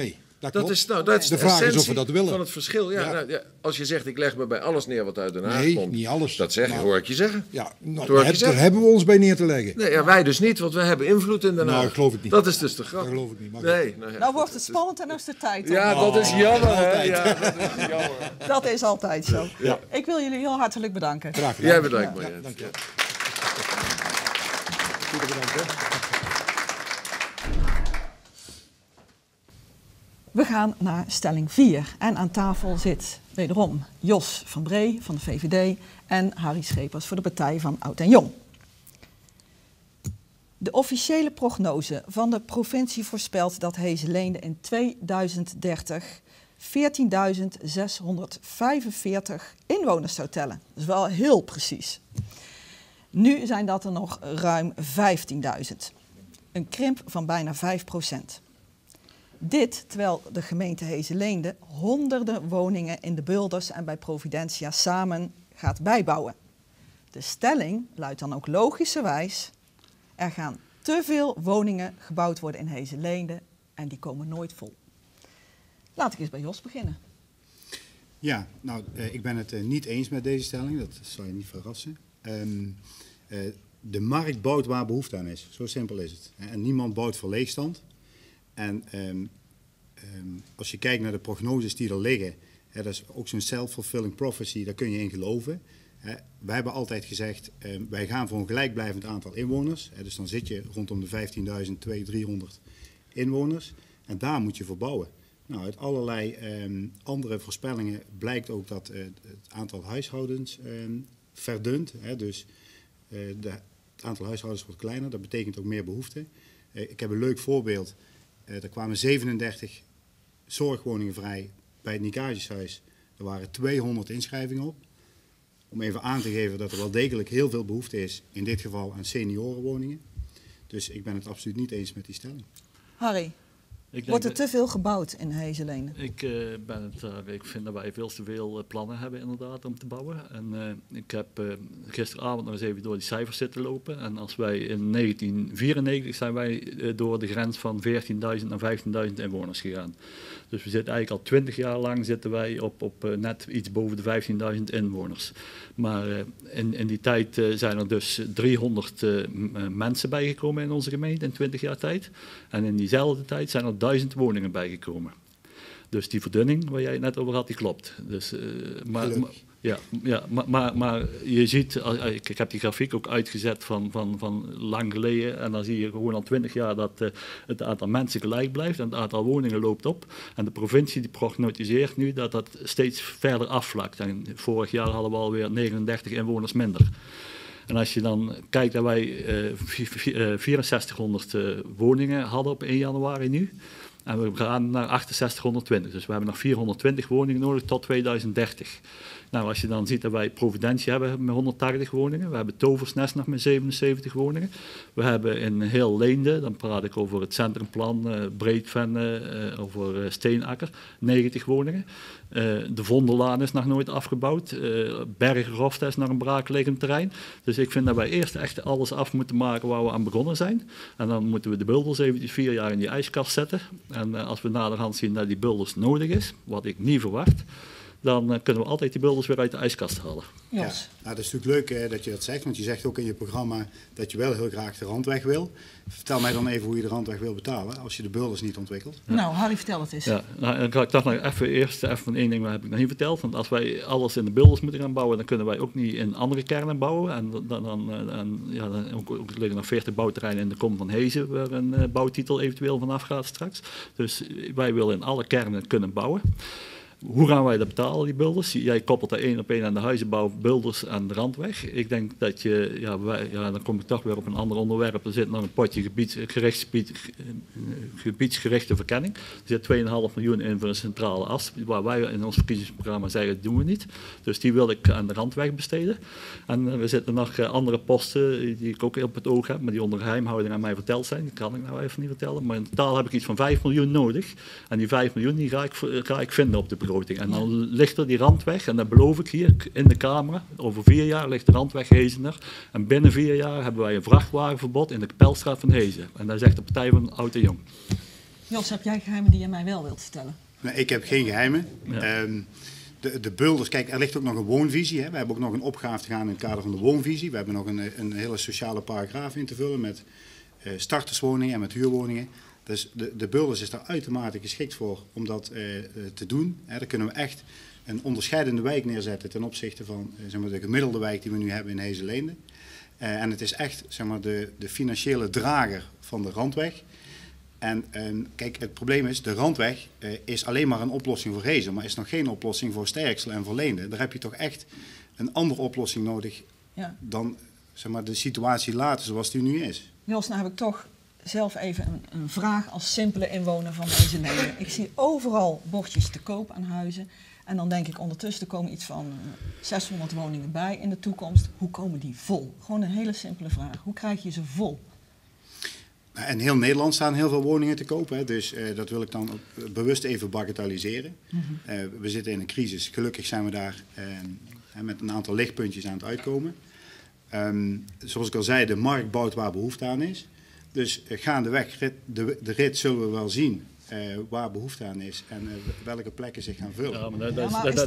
Dat klopt. is, nou, dat is De de, vraag is of essentie we dat willen. van het verschil. Ja, Ja. Nou, ja, als je zegt, ik leg me bij alles neer wat uit Den Haag Nee, komt. niet alles. Dat zeg, Maar- hoor ik je zeggen. Ja, nou, hoor daar, ik je heb- zeggen. daar hebben we ons bij neer te leggen. Nee, ja, wij dus niet, want wij hebben invloed in Den Haag. Nou, dat geloof ik niet. Dat is dus de grap. Dat geloof ik niet. Maar Nee, nou, ja, Nou goed, wordt het spannend en nou is de tijd. Ja, op. dat is jammer. Hè? altijd. Ja, dat is jammer. Dat is altijd zo. Ja. Ik wil jullie heel hartelijk bedanken. Graag gedaan. Jij bedankt, Ja, Marjet. dank je. Ja. Goed bedankt, hè. We gaan naar stelling vier. En aan tafel zit wederom Jos van Bree van de V V D en Harry Schepers voor de Partij van Oud en Jong. De officiële prognose van de provincie voorspelt dat Hezeleende in tweeduizend dertig veertienduizend zeshonderdvijfenveertig inwoners zou tellen. Dat is wel heel precies. Nu zijn dat er nog ruim vijftienduizend. Een krimp van bijna vijf procent. Dit terwijl de gemeente Hezeleende honderden woningen in de Bulders en bij Providentia samen gaat bijbouwen. De stelling luidt dan ook logischerwijs: er gaan te veel woningen gebouwd worden in Hezeleende en die komen nooit vol. Laat ik eens bij Jos beginnen. Ja, nou, eh, ik ben het eh, niet eens met deze stelling. Dat zal je niet verrassen. Um, uh, de markt bouwt waar behoefte aan is. Zo simpel is het. En niemand bouwt voor leegstand. En um, um, als je kijkt naar de prognoses die er liggen, hè, dat is ook zo'n self-fulfilling prophecy, daar kun je in geloven. Hè. Wij hebben altijd gezegd, um, wij gaan voor een gelijkblijvend aantal inwoners. Hè, dus dan zit je rondom de vijftienduizend tweehonderd, driehonderd inwoners. En daar moet je voor bouwen. Nou, uit allerlei um, andere voorspellingen blijkt ook dat uh, het aantal huishoudens um, verdunt. Hè, dus uh, de, het aantal huishoudens wordt kleiner, dat betekent ook meer behoefte. Uh, ik heb een leuk voorbeeld. Uh, er kwamen zevenendertig zorgwoningen vrij bij het Nicagishuis. Er waren tweehonderd inschrijvingen op. Om even aan te geven dat er wel degelijk heel veel behoefte is, in dit geval aan seniorenwoningen. Dus ik ben het absoluut niet eens met die stelling. Harry, Ik wordt er denk, te veel gebouwd in Hezeleende? ik, uh, ben het, uh, ik vind dat wij veel te veel uh, plannen hebben inderdaad om te bouwen. En, uh, ik heb uh, gisteravond nog eens even door die cijfers zitten lopen. En als wij in negentien vierennegentig zijn wij uh, door de grens van veertienduizend naar vijftienduizend inwoners gegaan. Dus we zitten eigenlijk al twintig jaar lang zitten wij op, op uh, net iets boven de vijftienduizend inwoners. Maar uh, in, in die tijd uh, zijn er dus driehonderd uh, mensen bijgekomen in onze gemeente in twintig jaar tijd. En in diezelfde tijd zijn er duizend woningen bijgekomen. Dus die verdunning waar jij het net over had, die klopt. Dus, uh, maar, maar, ja, ja, maar, maar, maar je ziet, ik, ik heb die grafiek ook uitgezet van, van, van lang geleden. En dan zie je gewoon al twintig jaar dat uh, het aantal mensen gelijk blijft en het aantal woningen loopt op. En de provincie die prognostiseert nu dat dat steeds verder afvlakt. En vorig jaar hadden we alweer negenendertig inwoners minder. En als je dan kijkt dat wij uh, vierenzestighonderd uh, woningen hadden op één januari nu. En we gaan naar achtenzestighonderdtwintig. Dus we hebben nog vierhonderdtwintig woningen nodig tot tweeduizend dertig. Nou, als je dan ziet dat wij Providentia hebben met honderdtachtig woningen. We hebben Toversnest nog met zevenenzeventig woningen. We hebben in heel Leende, dan praat ik over het centrumplan, uh, Breedvenne, uh, over uh, Steenakker, negentig woningen. Uh, de Vondellaan is nog nooit afgebouwd. Uh, Bergenrofte is nog een braakliggend terrein. Dus ik vind dat wij eerst echt alles af moeten maken waar we aan begonnen zijn. En dan moeten we de bulders eventjes vier jaar in die ijskast zetten. En uh, als we naderhand zien dat die bulders nodig is, wat ik niet verwacht, dan uh, kunnen we altijd die bulders weer uit de ijskast halen. Jos. Ja, nou, dat is natuurlijk leuk eh, dat je dat zegt, want je zegt ook in je programma dat je wel heel graag de randweg wil. Vertel mij dan even hoe je de randweg wil betalen als je de bulders niet ontwikkelt. Ja. Nou, Harry, vertel het eens. Ja, nou, ik dacht nog even eerst even van één ding, maar heb ik nog niet verteld. Want als wij alles in de bulders moeten gaan bouwen, dan kunnen wij ook niet in andere kernen bouwen. En dan, dan, dan, ja, dan ook, ook liggen nog veertig bouwterreinen in de kom van Hezen, waar een uh, bouwtitel eventueel vanaf gaat straks. Dus wij willen in alle kernen kunnen bouwen. Hoe gaan wij dat betalen, die bulders? Jij koppelt er één op één aan de huizenbouw, bulders aan de randweg. Ik denk dat je, ja, wij, ja, dan kom ik toch weer op een ander onderwerp. Er zit nog een potje gebiedsgericht, gebiedsgerichte verkenning. Er zit twee komma vijf miljoen in voor een centrale as, waar wij in ons verkiezingsprogramma zeggen, dat doen we niet. Dus die wil ik aan de randweg besteden. En er zitten nog andere posten die ik ook op het oog heb, maar die onder geheimhouding aan mij verteld zijn. Die kan ik nou even niet vertellen. Maar in totaal heb ik iets van vijf miljoen nodig. En die vijf miljoen die ga, ik, ga ik vinden op de begroting. En dan ligt er die randweg, en dat beloof ik hier in de Kamer, over vier jaar ligt de randweg Hezener. En binnen vier jaar hebben wij een vrachtwagenverbod in de Kapelstraat van Hezen. En daar zegt de Partij van Oud en Jong. Jos, heb jij geheimen die je mij wel wilt vertellen? Nee, ik heb geen geheimen. Ja. Um, de, de bulders, kijk, er ligt ook nog een woonvisie. Hè. We hebben ook nog een opgave te gaan in het kader van de woonvisie. We hebben nog een, een hele sociale paragraaf in te vullen met uh, starterswoningen en met huurwoningen. Dus de, de bulders is daar uitermate geschikt voor om dat uh, te doen. Hè. Daar kunnen we echt een onderscheidende wijk neerzetten ten opzichte van uh, zeg maar, de gemiddelde wijk die we nu hebben in Heeselen-Leende. Uh, en het is echt zeg maar, de, de financiële drager van de Randweg. En um, kijk, het probleem is, de Randweg uh, is alleen maar een oplossing voor Hezen, maar is nog geen oplossing voor Sterksel en voor Leende. Daar heb je toch echt een andere oplossing nodig ja. dan zeg maar, de situatie later zoals die nu is. Jos, nou heb ik toch zelf even een, een vraag als simpele inwoner van Heeselen-Leende. Ik zie overal bordjes te koop aan huizen. En dan denk ik ondertussen, er komen iets van zeshonderd woningen bij in de toekomst. Hoe komen die vol? Gewoon een hele simpele vraag. Hoe krijg je ze vol? In heel Nederland staan heel veel woningen te koop, hè, dus uh, dat wil ik dan bewust even bagatelliseren. Mm-hmm. uh, we zitten in een crisis, gelukkig zijn we daar uh, met een aantal lichtpuntjes aan het uitkomen. Um, zoals ik al zei, de markt bouwt waar behoefte aan is. Dus uh, gaandeweg rit, de, de rit zullen we wel zien uh, waar behoefte aan is en uh, welke plekken zich gaan vullen. Ja, maar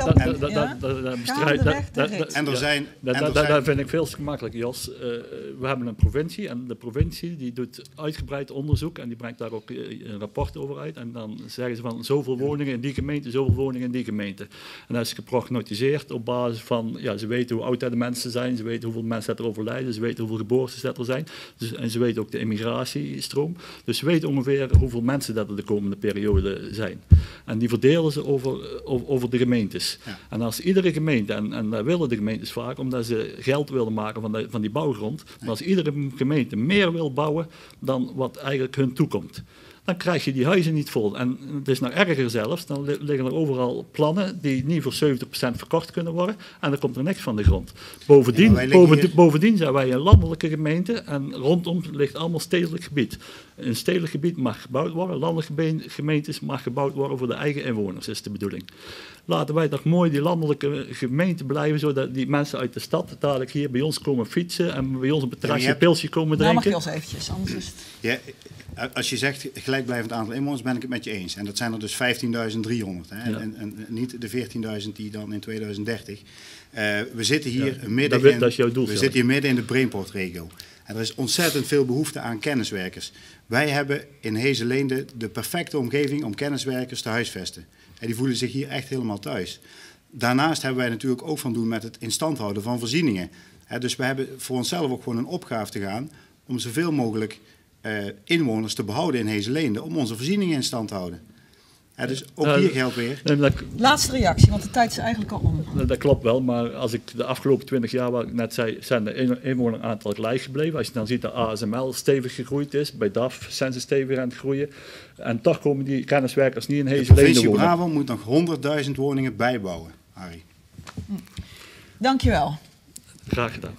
dat vind ik veel te gemakkelijk, Jos. Uh, we hebben een provincie en de provincie die doet uitgebreid onderzoek en die brengt daar ook uh, een rapport over uit. En dan zeggen ze van zoveel woningen in die gemeente, zoveel woningen in die gemeente. En dat is geprognosticeerd op basis van, ja, ze weten hoe oud de mensen zijn, ze weten hoeveel mensen er overlijden, ze weten hoeveel geboortes er zijn. Dus, en ze weten ook de immigratiestroom. Dus ze weten ongeveer hoeveel mensen dat er de komende periode zijn. En die verdelen ze over, over, over de gemeentes. Ja. En als iedere gemeente, en, en dat willen de gemeentes vaak, omdat ze geld willen maken van, de, van die bouwgrond, maar als iedere gemeente meer wil bouwen dan wat eigenlijk hun toekomt, dan krijg je die huizen niet vol. En het is nog erger zelfs, dan liggen er overal plannen die niet voor zeventig procent verkocht kunnen worden en dan komt er niks van de grond. Bovendien, ja, bovendien, bovendien zijn wij een landelijke gemeente en rondom ligt allemaal stedelijk gebied. Een stedelijk gebied mag gebouwd worden, landelijke gemeentes mag gebouwd worden voor de eigen inwoners, is de bedoeling. Laten wij toch mooi die landelijke gemeente blijven, zodat die mensen uit de stad dadelijk hier bij ons komen fietsen en bij ons een terrasje ja, een pilsje komen drinken. Nou mag je als eventjes, anders is het... Ja, als je zegt gelijkblijvend aantal inwoners, ben ik het met je eens. En dat zijn er dus vijftienduizend driehonderd. Hè? Ja. En, en niet de veertienduizend die dan in tweeduizend dertig. Uh, we zitten hier ja, midden dat, in, dat is jouw doel, we zitten hier midden in de Brainport-regio. En er is ontzettend veel behoefte aan kenniswerkers. Wij hebben in Heeselen-Leende de perfecte omgeving om kenniswerkers te huisvesten. En die voelen zich hier echt helemaal thuis. Daarnaast hebben wij natuurlijk ook van doen met het in stand houden van voorzieningen. He, dus we hebben voor onszelf ook gewoon een opgave te gaan om zoveel mogelijk uh, inwoners te behouden in Heeselen-Leende, om onze voorzieningen in stand te houden. He, dus ook uh, hier geldt weer. Nee, dat, Laatste reactie, want de tijd is eigenlijk al om. Dat klopt wel, maar als ik de afgelopen twintig jaar, wat ik net zei, zijn de inwoneraantal gelijk gebleven. Als je dan ziet dat A S M L stevig gegroeid is, bij D A F zijn ze stevig aan het groeien. En toch komen die kenniswerkers niet in Heeselen-Leende wonen. De provincie Brabant moet nog honderdduizend woningen bijbouwen, Harry. Hm. Dankjewel. Graag gedaan.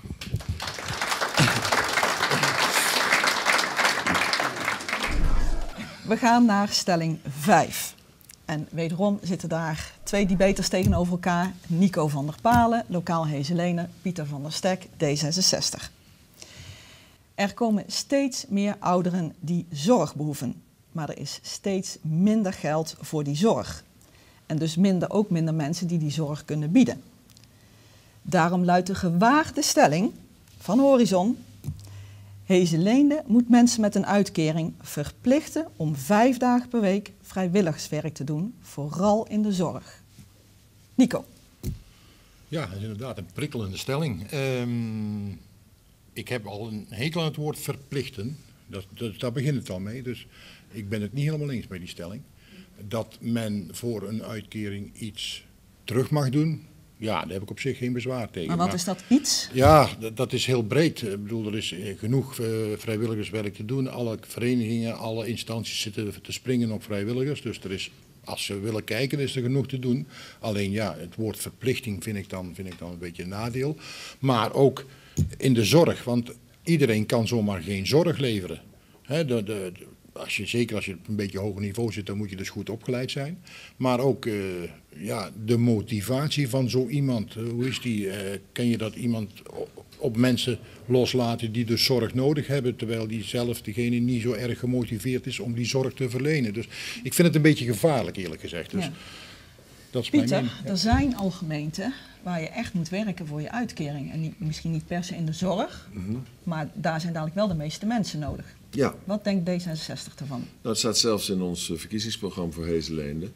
We gaan naar stelling vijf. En wederom zitten daar twee debaters tegenover elkaar. Nico van der Palen, lokaal Heeselen, Pieter van der Stek, D zesenzestig. Er komen steeds meer ouderen die zorg behoeven. Maar er is steeds minder geld voor die zorg. En dus minder, ook minder mensen die die zorg kunnen bieden. Daarom luidt de gewaagde stelling van Horizon: Heeselen moet mensen met een uitkering verplichten om vijf dagen per week vrijwilligerswerk te doen, vooral in de zorg. Nico. Ja, dat is inderdaad een prikkelende stelling. Um, ik heb al een hekel aan het woord verplichten. Dat, dat, daar begint het al mee. Dus ik ben het niet helemaal eens met die stelling. Dat men voor een uitkering iets terug mag doen, ja, daar heb ik op zich geen bezwaar tegen. Maar wat maar, is dat iets? Ja, dat, dat is heel breed. Ik bedoel, er is genoeg uh, vrijwilligerswerk te doen. Alle verenigingen, alle instanties zitten te springen op vrijwilligers. Dus er is, als ze willen kijken, is er genoeg te doen. Alleen ja, het woord verplichting vind ik dan, vind ik dan een beetje een nadeel. Maar ook in de zorg, want iedereen kan zomaar geen zorg leveren. He, de, de, de, Als je, zeker als je op een beetje hoger niveau zit, dan moet je dus goed opgeleid zijn. Maar ook uh, ja, de motivatie van zo iemand, uh, hoe is die? Uh, ken je dat iemand op mensen loslaten die dus zorg nodig hebben, terwijl die zelf degene niet zo erg gemotiveerd is om die zorg te verlenen. Dus ik vind het een beetje gevaarlijk, eerlijk gezegd. Dus Ja. dat is mijn Pieter, mening. Ja. er zijn al gemeenten waar je echt moet werken voor je uitkering. En niet, misschien niet per se in de zorg, Mhm. maar daar zijn dadelijk wel de meeste mensen nodig. Ja, Wat denkt D zesenzestig ervan? nou, het staat zelfs in ons uh, verkiezingsprogramma voor Heesleende.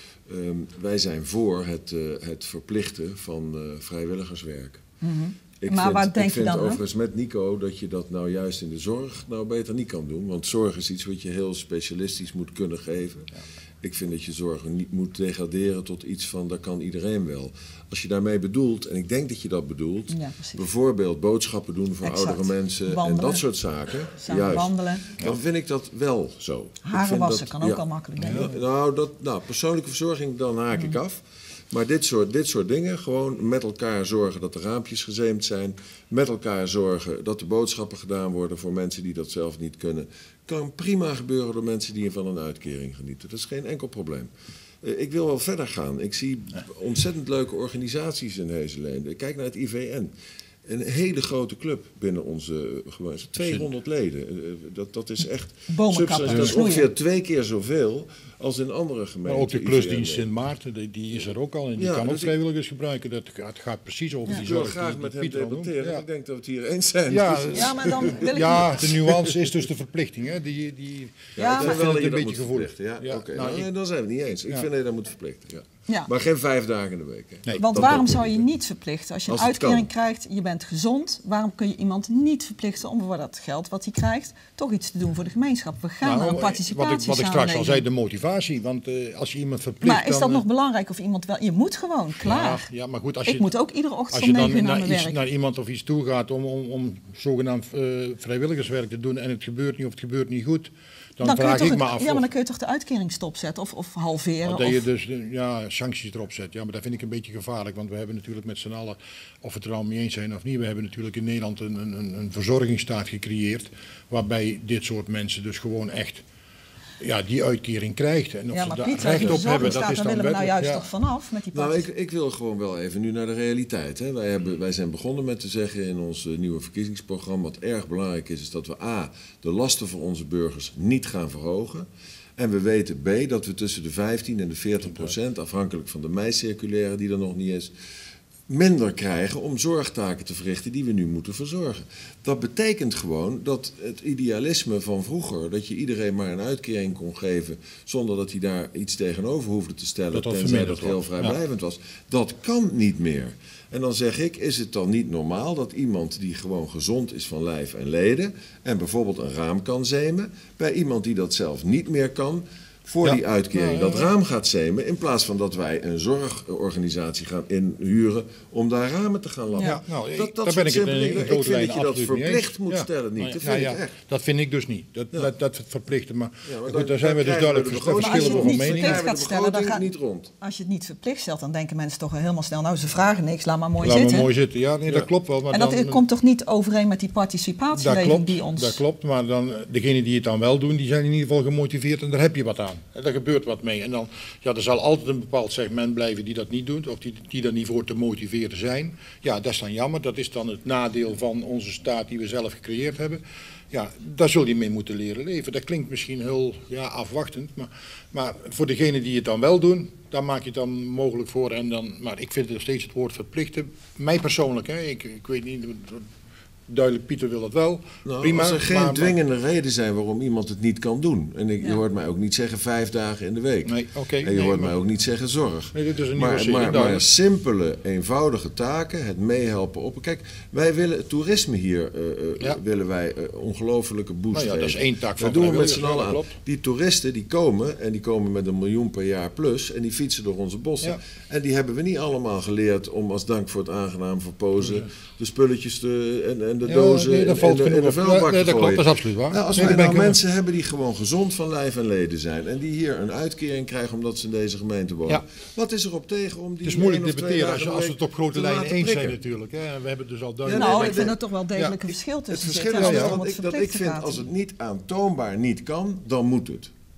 Um, wij zijn voor het, uh, het verplichten van uh, vrijwilligerswerk. Mm-hmm. Ik Maar vind, waar denk ik vind je dan aan? overigens met Nico dat je dat nou juist in de zorg nou beter niet kan doen. Want zorg is iets wat je heel specialistisch moet kunnen geven. Ja. Ik vind dat je zorg niet moet degraderen tot iets van, dat kan iedereen wel. Als je daarmee bedoelt, en ik denk dat je dat bedoelt, Ja, precies. bijvoorbeeld boodschappen doen voor Exact. oudere mensen Wandelen. en dat soort zaken, Samen juist, wandelen. dan vind ik dat wel zo. Ik Haren vind wassen dat- kan ook ja. al makkelijk, denk ik. Ja, nou, dat, nou, persoonlijke verzorging, dan haak ik af. Maar dit soort, dit soort dingen, gewoon met elkaar zorgen dat de raampjes gezeemd zijn. Met elkaar zorgen dat de boodschappen gedaan worden voor mensen die dat zelf niet kunnen. Kan prima gebeuren door mensen die van een uitkering genieten. Dat is geen enkel probleem. Uh, ik wil wel verder gaan. Ik zie ontzettend leuke organisaties in Heesleende. Kijk naar het I V N. Een hele grote club binnen onze gemeente. tweehonderd leden. Uh, dat, dat is echt Bomenkappen, dat is snoeien. ongeveer twee keer zoveel als in andere Maar gemeenten. ook de I V N. klusdienst Sint Maarten, die, die is er ook al en die Ja, kan ook dus ik- vrijwilligers gebruiken. Dat gaat, het gaat precies over die Ik wil zorg graag die- met die hem Pieter al noemt. debatteren. Ja. Ik denk dat we het hier eens zijn. Ja, Dus- Ja, maar dan wil ik Ja, niet. de nuance is dus de verplichting. Hè? Die, die, Ja, ik maar- vind wel dat je een dat beetje moet gevoelig. verplichten. Ja? Ja, Oké, nou, nou, ik- dan zijn we het niet eens. Ik Ja. vind dat je dat moet verplichten. Ja. Ja. Maar geen vijf dagen in de week. Hè? Nee. Want dat waarom ook zou je niet, hè? niet verplichten? Als je een Als het uitkering kan. krijgt, je bent gezond, waarom kun je iemand niet verplichten om voor dat geld wat hij krijgt toch iets te doen voor de gemeenschap? We gaan Nou, naar een wat ik, participatiesamenleving. wat ik straks al zei, de motivatie. Want eh, als je iemand verplicht... Maar is dat dan, nog eh, belangrijk of iemand wel... Je moet gewoon, klaar. Ja, ja, maar goed, als Ik je, moet ook iedere ochtend als om je dan negen uur naar naar, mijn iets, werk. naar iemand of iets toe gaat om, om, om zogenaamd eh, vrijwilligerswerk te doen en het gebeurt niet of het gebeurt niet goed, dan, Dan kun je vraag toch ik het- me af ja, maar of, dan kun je toch de uitkering stopzetten of, of halveren. dat je Of, dus eh, ja, sancties erop zet. Ja, maar dat vind ik een beetje gevaarlijk, want we hebben natuurlijk met z'n allen, of we het er al mee eens zijn of niet, we hebben natuurlijk in Nederland een, een, een verzorgingsstaat gecreëerd waarbij dit soort mensen dus gewoon echt ja, die uitkering krijgt. En of ja, ze maar daar Pieter, recht die op hebben, dat verzorgingsstaat, is daar dan willen we nou wettelijk. juist Ja. toch vanaf met die Nou, partij. ik, ik wil gewoon wel even nu naar de realiteit. Hè. Wij, hebben, wij zijn begonnen met te zeggen in ons eh, nieuwe verkiezingsprogramma, wat erg belangrijk is, is dat we a, de lasten voor onze burgers niet gaan verhogen. En we weten b, dat we tussen de vijftien en de veertig procent, afhankelijk van de mei-circulaire die er nog niet is, minder krijgen om zorgtaken te verrichten die we nu moeten verzorgen. Dat betekent gewoon dat het idealisme van vroeger, dat je iedereen maar een uitkering kon geven zonder dat hij daar iets tegenover hoefde te stellen, Dat dat tenzij verminderd dat heel wordt, ja. vrijblijvend was. Dat kan niet meer. En dan zeg ik, is het dan niet normaal dat iemand die gewoon gezond is van lijf en leden en bijvoorbeeld een raam kan zemen, bij iemand die dat zelf niet meer kan, voor Ja. die uitkering Ja, ja, dat ja. raam gaat zemen, in plaats van dat wij een zorgorganisatie gaan inhuren om daar ramen te gaan lappen. Ja, nou, ik- dat, dat daar soort ben ik het simpele in, dingen. in grote Ik vind lijnen dat je dat absoluut mee eens. verplicht moet Ja. stellen, niet. Nou, Dat ja, vind ja, ik echt. dat vind ik dus niet. Dat, Ja. dat, dat verplichten. Maar, Ja, maar goed, dan- daar zijn we dan dus krijgen we duidelijk de vers- begroting- Maar als je verschillende het van niet mening. verplicht krijgen we gaat de stellen, dan begroting gaat- niet rond. Als je het niet verplicht stelt, dan denken mensen toch helemaal snel, nou ze vragen niks, laat maar mooi Laat zitten. maar mooi zitten. Ja, nee, dat Ja. klopt wel. Maar En dat dan, komt toch niet overeen met die dat participatieleving klopt, die ons... dat klopt, maar dan, degenen die het dan wel doen, die zijn in ieder geval gemotiveerd en daar heb je wat aan. En daar gebeurt wat mee. En dan, ja, er zal altijd een bepaald segment blijven die dat niet doet, of die, die er niet voor te motiveren zijn. Ja, dat is dan jammer. Dat is dan het nadeel van onze staat die we zelf gecreëerd hebben. Ja, daar zul je mee moeten leren leven. Dat klinkt misschien heel ja, afwachtend, maar, maar voor degenen die het dan wel doen, daar maak je het dan mogelijk voor. En dan, maar ik vind nog steeds het woord verplichten, mij persoonlijk, hè, ik, ik weet niet, duidelijk Pieter wil dat wel, Nou, prima. als er geen maar- maar- dwingende reden zijn waarom iemand het niet kan doen. En ik, je Ja. hoort mij ook niet zeggen vijf dagen in de week. Nee, oké. en je nee, hoort maar- mij ook niet zeggen zorg. Nee, dit is een Maar, nuancering, maar, maar duidelijk. simpele, eenvoudige taken, het meehelpen op. Kijk, wij willen het toerisme hier, eh, eh, Ja. willen wij eh, ongelofelijke boost Nou ja, dat is geven. één tak van Dat doen we met z'n vrijwilligers, allen ja, aan. dat klopt. Die toeristen die komen, en die komen met een miljoen per jaar plus, en die fietsen door onze bossen. Ja. En die hebben we niet allemaal geleerd om als dank voor het aangenaam verpozen de spulletjes te, en, en de Ja, dozen nee, daar in, valt in de, in genoeg de op. vuilbak Ja, nee, te dat klopt, gooien. dat is absoluut waar. Nou, als Nee, wij daar ben nou ik mensen hebben die gewoon gezond van lijf en leden zijn en die hier een uitkering krijgen omdat ze in deze gemeente wonen. Ja. Wat is er op tegen om die Het is moeilijk één te of twee debatteren als, dagen als we in het de op grote week te lijnen laten eens zijn prikken? natuurlijk. Hè. En we hebben dus al Ja, duidelijk... nou, nee, ik maar vind de- er toch wel degelijk Ja, een verschil Het tussen verschil zitten is als het dat, om het ik, dat ik verplichten vind gaat. als het niet aantoonbaar niet kan, dan moet het.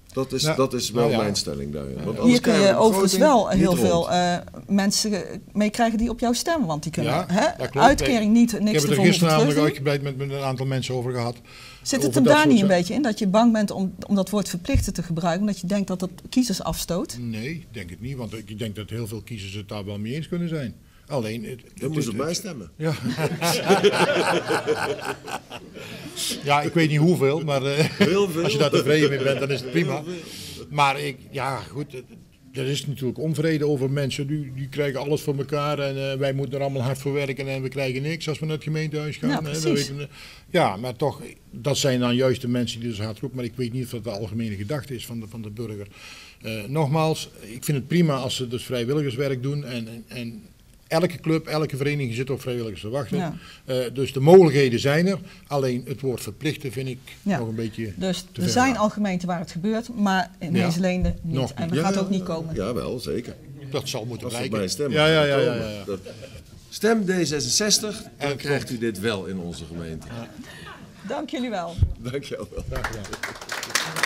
Dat is, Nou, dat is wel nou ja. mijn stelling daarin. Want Hier anders kun krijgen je we de overigens begroting wel heel niet veel rond. uh, mensen meekrijgen die op jou stemmen. Want die kunnen Ja, hè, dat klopt. uitkering niet, Ik niks heb het er ervoor gisteren hoeven namelijk terugdoen. uitgebreid met, met een aantal mensen over gehad. Zit het over hem dat daar soort niet een za- beetje in? Dat je bang bent om, om dat woord verplichten te gebruiken. Omdat je denkt dat dat kiezers afstoot? Nee, ik denk het niet. Want ik denk dat heel veel kiezers het daar wel mee eens kunnen zijn. Alleen... Het, Dan het moeten is- ze bijstemmen. Ja. Ja, ik weet niet hoeveel, maar eh, Heel veel. als je daar tevreden mee bent, dan is het prima. Maar ik, ja, goed, eh, er is natuurlijk onvrede over mensen. Die, die krijgen alles voor elkaar en eh, wij moeten er allemaal hard voor werken en we krijgen niks als we naar het gemeentehuis gaan. Ja, hè, precies. dan weten we- ja, maar toch, dat zijn dan juist de mensen die dus hard roepen. Maar ik weet niet of dat de algemene gedachte is van de, van de burger. Eh, nogmaals, ik vind het prima als ze dus vrijwilligerswerk doen en, en, en elke club, elke vereniging zit op vrijwilligers te wachten. Ja. Uh, dus de mogelijkheden zijn er. Alleen het woord verplichten vind ik Ja. nog een beetje Dus te er ver zijn gaan. al gemeenten waar het gebeurt, maar in Ja. Heesleende niet. Nog En niet. dat gaat ook niet komen. Ja, wel, zeker. Dat zal moeten Als ze blijken. bij stemmen Ja, ja, gaan ja, ja, komen. ja, ja. Dat- Stem D zesenzestig, dan En krijgt u dit wel in onze gemeente. Dank jullie wel. Dank je wel. Graag gedaan.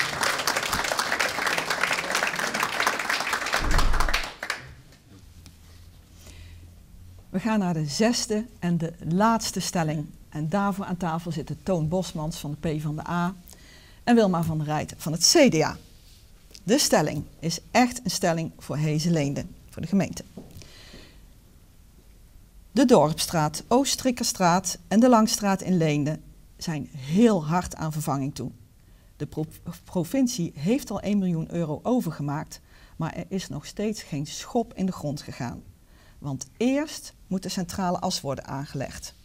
We gaan naar de zesde en de laatste stelling. En daarvoor aan tafel zitten Toon Bosmans van de PvdA en Wilma van der Rijt van het C D A. De stelling is echt een stelling voor Heesleende, voor de gemeente. De Dorpsstraat, Oost-Strikkerstraat en de Langstraat in Leende zijn heel hard aan vervanging toe. De pro- provincie heeft al één miljoen euro overgemaakt, maar er is nog steeds geen schop in de grond gegaan. Want eerst moet de centrale as worden aangelegd.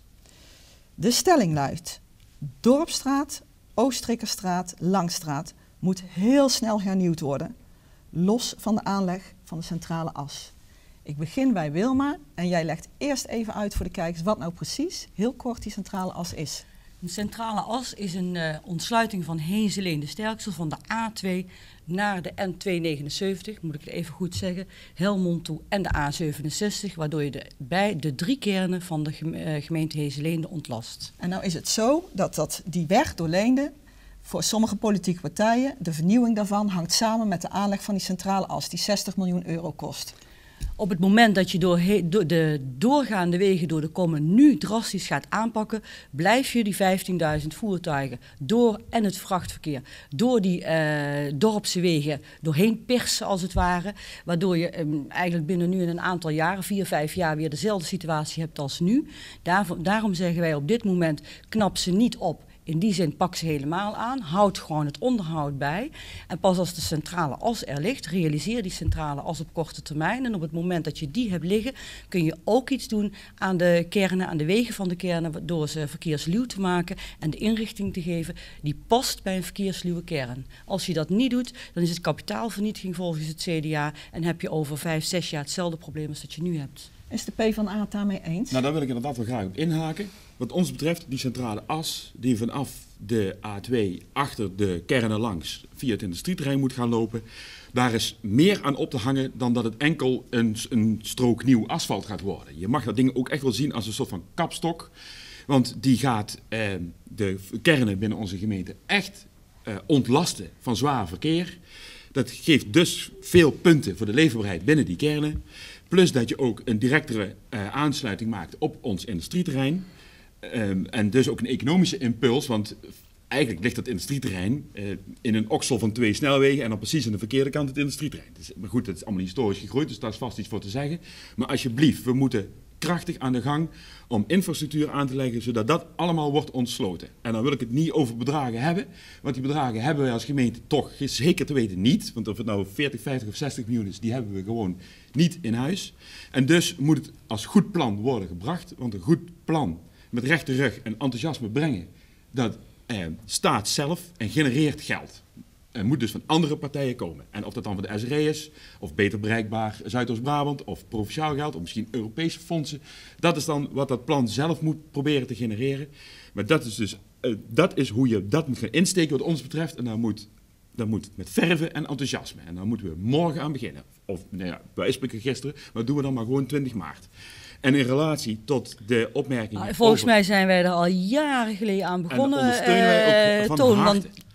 De stelling luidt: Dorpsstraat, Oost-Strikkerstraat, Langstraat moet heel snel hernieuwd worden, los van de aanleg van de centrale as. Ik begin bij Wilma en jij legt eerst even uit voor de kijkers wat nou precies, heel kort, die centrale as is. Een centrale as is een uh, ontsluiting van Heesleende Sterksel van de A twee naar de N tweehonderdnegenenzeventig, moet ik het even goed zeggen, Helmond toe en de A zevenenzestig, waardoor je de, bij de drie kernen van de geme- uh, gemeente Heesleende ontlast. En nou is het zo dat, dat die weg door Leende, voor sommige politieke partijen, de vernieuwing daarvan hangt samen met de aanleg van die centrale as, die zestig miljoen euro kost. Op het moment dat je door, he, door de doorgaande wegen door de Kommen nu drastisch gaat aanpakken, blijf je die vijftienduizend voertuigen door en het vrachtverkeer door die uh, dorpse wegen doorheen persen als het ware, waardoor je um, eigenlijk binnen nu in een aantal jaren, vier, vijf jaar, weer dezelfde situatie hebt als nu. Daarvoor, daarom zeggen wij op dit moment, knap ze niet op. In die zin pak ze helemaal aan, houd gewoon het onderhoud bij. En pas als de centrale as er ligt, realiseer die centrale as op korte termijn. En op het moment dat je die hebt liggen, kun je ook iets doen aan de kernen, aan de wegen van de kernen, door ze verkeersluw te maken en de inrichting te geven die past bij een verkeersluwe kern. Als je dat niet doet, dan is het kapitaalvernietiging volgens het C D A en heb je over vijf, zes jaar hetzelfde probleem als dat je nu hebt. Is de PvdA het daarmee eens? Nou, daar wil ik inderdaad wel graag op inhaken. Wat ons betreft, die centrale as die vanaf de A twee achter de kernen langs via het industrieterrein moet gaan lopen, daar is meer aan op te hangen dan dat het enkel een, een strook nieuw asfalt gaat worden. Je mag dat ding ook echt wel zien als een soort van kapstok, want die gaat eh, de kernen binnen onze gemeente echt eh, ontlasten van zwaar verkeer. Dat geeft dus veel punten voor de leefbaarheid binnen die kernen. Plus dat je ook een directere uh, aansluiting maakt op ons industrieterrein. Um, en dus ook een economische impuls, want eigenlijk ligt dat industrieterrein uh, in een oksel van twee snelwegen en dan precies aan de verkeerde kant het industrieterrein. Dus, maar goed, dat is allemaal historisch gegroeid, dus daar is vast iets voor te zeggen. Maar alsjeblieft, we moeten krachtig aan de gang om infrastructuur aan te leggen, zodat dat allemaal wordt ontsloten. En dan wil ik het niet over bedragen hebben, want die bedragen hebben wij als gemeente toch zeker te weten niet. Want of het nou veertig, vijftig of zestig miljoen is, die hebben we gewoon niet in huis. En dus moet het als goed plan worden gebracht, want een goed plan met rechte rug en enthousiasme brengen, dat eh, staat zelf en genereert geld. En moet dus van andere partijen komen. En of dat dan van de S R E is, of beter bereikbaar Zuidoost-Brabant, of provinciaal geld, of misschien Europese fondsen. Dat is dan wat dat plan zelf moet proberen te genereren. Maar dat is dus uh, dat is hoe je dat moet gaan insteken wat ons betreft. En dan moet, dan moet het met verve en enthousiasme. En dan moeten we morgen aan beginnen. Of, nou ja, wij spreken gisteren, maar doen we dan maar gewoon twintig maart. En in relatie tot de opmerkingen Nou, volgens over, mij zijn wij er al jaren geleden aan begonnen, en dat ondersteunen wij ook uh, van Toon, harte. want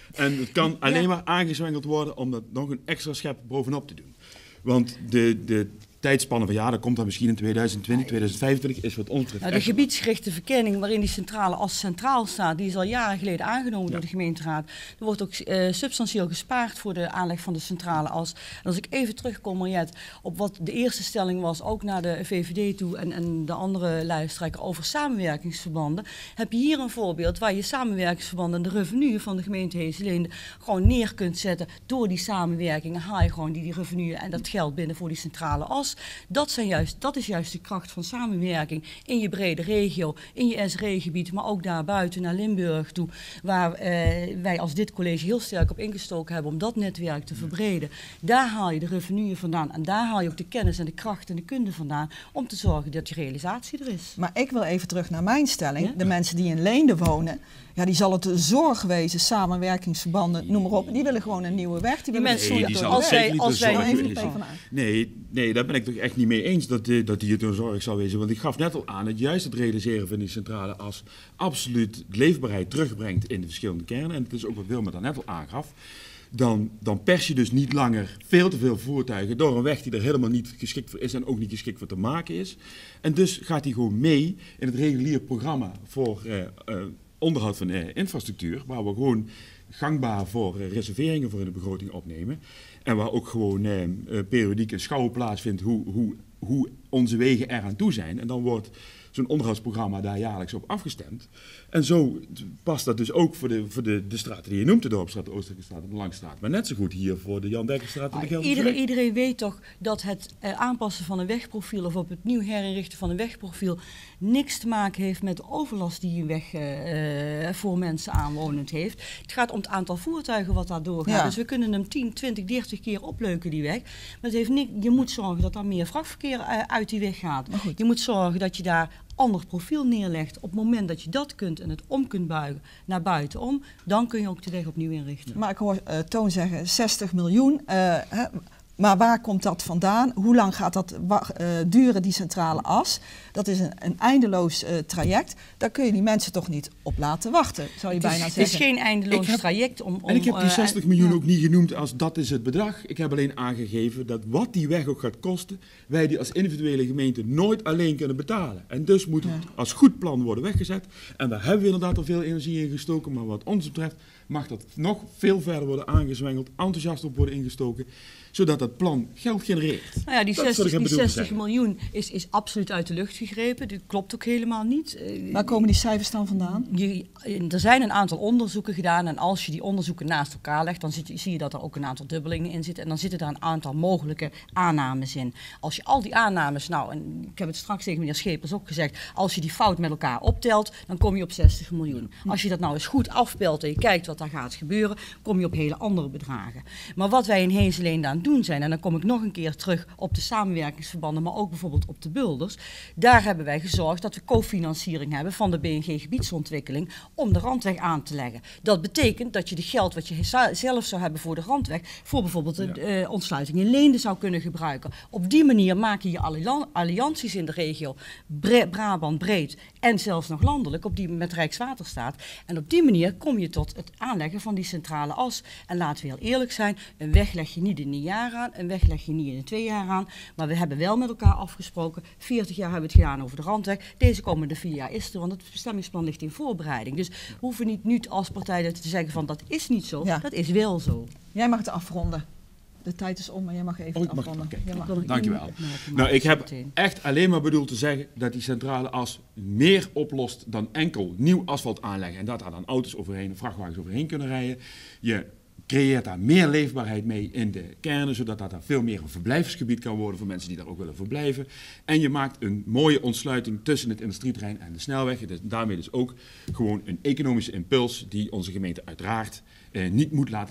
En het kan alleen maar aangezwengeld worden om dat nog een extra schep bovenop te doen. Want de, de tijdspannen van ja, dat komt dan misschien in tweeduizend twintig, tweeduizend vijfentwintig, is wat ons betreft. Nou, de gebiedsgerichte verkenning waarin die centrale as centraal staat, die is al jaren geleden aangenomen ja. door de gemeenteraad. Er wordt ook uh, substantieel gespaard voor de aanleg van de centrale as. En als ik even terugkom, Mariette, op wat de eerste stelling was, ook naar de V V D toe en, en de andere lijsttrekker over samenwerkingsverbanden, heb je hier een voorbeeld waar je samenwerkingsverbanden en de revenue van de gemeente Heesselende gewoon neer kunt zetten. Door die samenwerking haal je gewoon die, die revenue en dat geld binnen voor die centrale as. Dat, zijn juist, dat is juist de kracht van samenwerking in je brede regio, in je S R-gebied, maar ook daarbuiten naar Limburg toe, waar eh, wij als dit college heel sterk op ingestoken hebben om dat netwerk te verbreden. Daar haal je de revenue vandaan en daar haal je ook de kennis en de kracht en de kunde vandaan om te zorgen dat je realisatie er is. Maar ik wil even terug naar mijn stelling. Ja? De mensen die in Leende wonen, ja, die zal het zorgwezen, samenwerkingsverbanden, noem maar op, die willen gewoon een nieuwe weg. Die, die mensen, nee, die zal als wij, niet als de wij zorg even wezen. Nee, nee, daar ben ik toch echt niet mee eens dat, uh, dat die het een zorg zal wezen. Want ik gaf net al aan dat juist het realiseren van die centrale as absoluut leefbaarheid terugbrengt in de verschillende kernen. En het is ook wat Wilma daar net al aangaf. Dan, dan pers je dus niet langer veel te veel voertuigen door een weg die er helemaal niet geschikt voor is en ook niet geschikt voor te maken is. En dus gaat die gewoon mee in het reguliere programma voor uh, uh, onderhoud van uh, infrastructuur, waar we gewoon gangbaar voor uh, reserveringen voor in de begroting opnemen. En waar ook gewoon uh, uh, periodiek een schouw plaatsvindt hoe, hoe, hoe onze wegen eraan toe zijn. En dan wordt zo'n onderhoudsprogramma daar jaarlijks op afgestemd. En zo past dat dus ook voor de, voor de, de straten die je noemt, de Dorpstraat, de Oostelijke Straat en de Langstraat. Maar net zo goed hier voor de Jan Dekkerstraat en de Gelderse iedereen, iedereen weet toch dat het uh, aanpassen van een wegprofiel of op het nieuw herinrichten van een wegprofiel niks te maken heeft met de overlast die een weg uh, voor mensen aanwonend heeft. Het gaat om het aantal voertuigen wat daar doorgaat. Ja. Dus we kunnen hem tien, twintig, dertig keer opleuken die weg. Maar het heeft niet, je moet zorgen dat er meer vrachtverkeer uh, uit die weg gaat. Je moet zorgen dat je daar ander profiel neerlegt. Op het moment dat je dat kunt en het om kunt buigen naar buitenom, dan kun je ook de weg opnieuw inrichten. Maar ik hoor uh, Toon zeggen zestig miljoen. Uh, hè, maar waar komt dat vandaan? Hoe lang gaat dat uh, duren, die centrale as? Dat is een, een eindeloos uh, traject. Daar kun je die mensen toch niet op laten wachten, zou je het bijna is, zeggen. Het is geen eindeloos heb, traject. Om, om, en ik heb die zestig miljoen uh, ook niet genoemd als dat is het bedrag. Ik heb alleen aangegeven dat wat die weg ook gaat kosten, wij die als individuele gemeente nooit alleen kunnen betalen. En dus moet het ja. als goed plan worden weggezet. En daar hebben we inderdaad al veel energie in gestoken. Maar wat ons betreft mag dat nog veel verder worden aangezwengeld, enthousiast op worden ingestoken, zodat dat plan geld genereert. Nou ja, die zestig, die zestig miljoen is, is absoluut uit de lucht gegrepen. Dit klopt ook helemaal niet. Waar komen die cijfers dan vandaan? Je, er zijn een aantal onderzoeken gedaan en als je die onderzoeken naast elkaar legt, dan zie, zie je dat er ook een aantal dubbelingen in zitten. En dan zitten er een aantal mogelijke aannames in. Als je al die aannames, nou, en ik heb het straks tegen meneer Schepers ook gezegd, als je die fout met elkaar optelt, dan kom je op zestig miljoen. Als je dat nou eens goed afpelt en je kijkt wat daar gaat gebeuren, kom je op hele andere bedragen. Maar wat wij in Heesselende aan het doen zijn, en dan kom ik nog een keer terug op de samenwerkingsverbanden, maar ook bijvoorbeeld op de bulders. Daar hebben wij gezorgd dat we cofinanciering hebben van de B N G gebiedsontwikkeling om de randweg aan te leggen. Dat betekent dat je de geld wat je zelf zou hebben voor de randweg, voor bijvoorbeeld de ja. uh, ontsluiting in Leende zou kunnen gebruiken. Op die manier maak je je allianties in de regio Bre- Brabant breed en zelfs nog landelijk, op die met Rijkswaterstaat. En op die manier kom je tot het aanleggen van die centrale as. En laten we heel eerlijk zijn, een weg leg je niet in een jaar aan, een weg leg je niet in een twee jaar aan, maar we hebben wel met elkaar afgesproken, veertig jaar hebben we het gedaan over de randweg, deze komende vier jaar is er, want het bestemmingsplan ligt in voorbereiding. Dus we hoeven niet nu als partij te zeggen van dat is niet zo, ja. dat is wel zo. Jij mag het afronden. De tijd is om, maar jij mag even oh, het afronden. Okay. Dankjewel. Nou, ik heb echt alleen maar bedoeld te zeggen dat die centrale as meer oplost dan enkel nieuw asfalt aanleggen en dat daar dan auto's overheen, vrachtwagens overheen kunnen rijden. Je creëert daar meer leefbaarheid mee in de kernen, zodat dat daar veel meer een verblijfsgebied kan worden voor mensen die daar ook willen verblijven. En je maakt een mooie ontsluiting tussen het industrieterrein en de snelweg. Dus daarmee dus ook gewoon een economische impuls die onze gemeente uiteraard eh, niet moet laten liggen.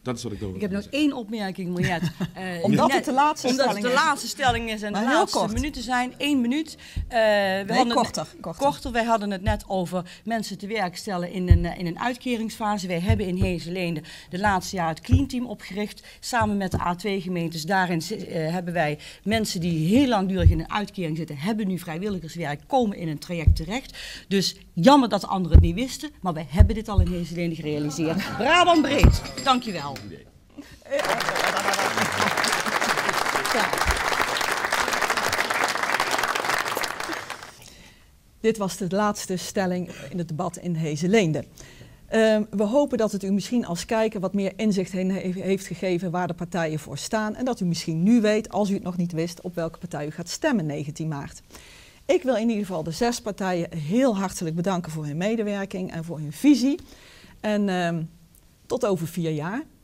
Dat is wat ik over Ik heb nog één opmerking, Mariette. Uh, Omdat net, het de laatste omdat stelling het de is. laatste stelling is en Maar de heel laatste kort. minuten zijn. Eén minuut. Uh, we Nee, hadden korter, het, korter. korter. Wij hadden het net over mensen te werk stellen in een, uh, in een uitkeringsfase. Wij hebben in Heeseleende de laatste jaar het Clean Team opgericht. Samen met de A twee gemeentes. Daarin uh, hebben wij mensen die heel langdurig in een uitkering zitten. Hebben nu vrijwilligerswerk. Komen in een traject terecht. Dus jammer dat de anderen het niet wisten. Maar wij hebben dit al in Heeseleende gerealiseerd. Brabant breed. Dankjewel. Dit was de laatste stelling in het debat in Heeseleende. Uh, we hopen dat het u misschien als kijker wat meer inzicht heen he- heeft gegeven waar de partijen voor staan. En dat u misschien nu weet, als u het nog niet wist, op welke partij u gaat stemmen negentien maart. Ik wil in ieder geval de zes partijen heel hartelijk bedanken voor hun medewerking en voor hun visie. En uh, tot over vier jaar.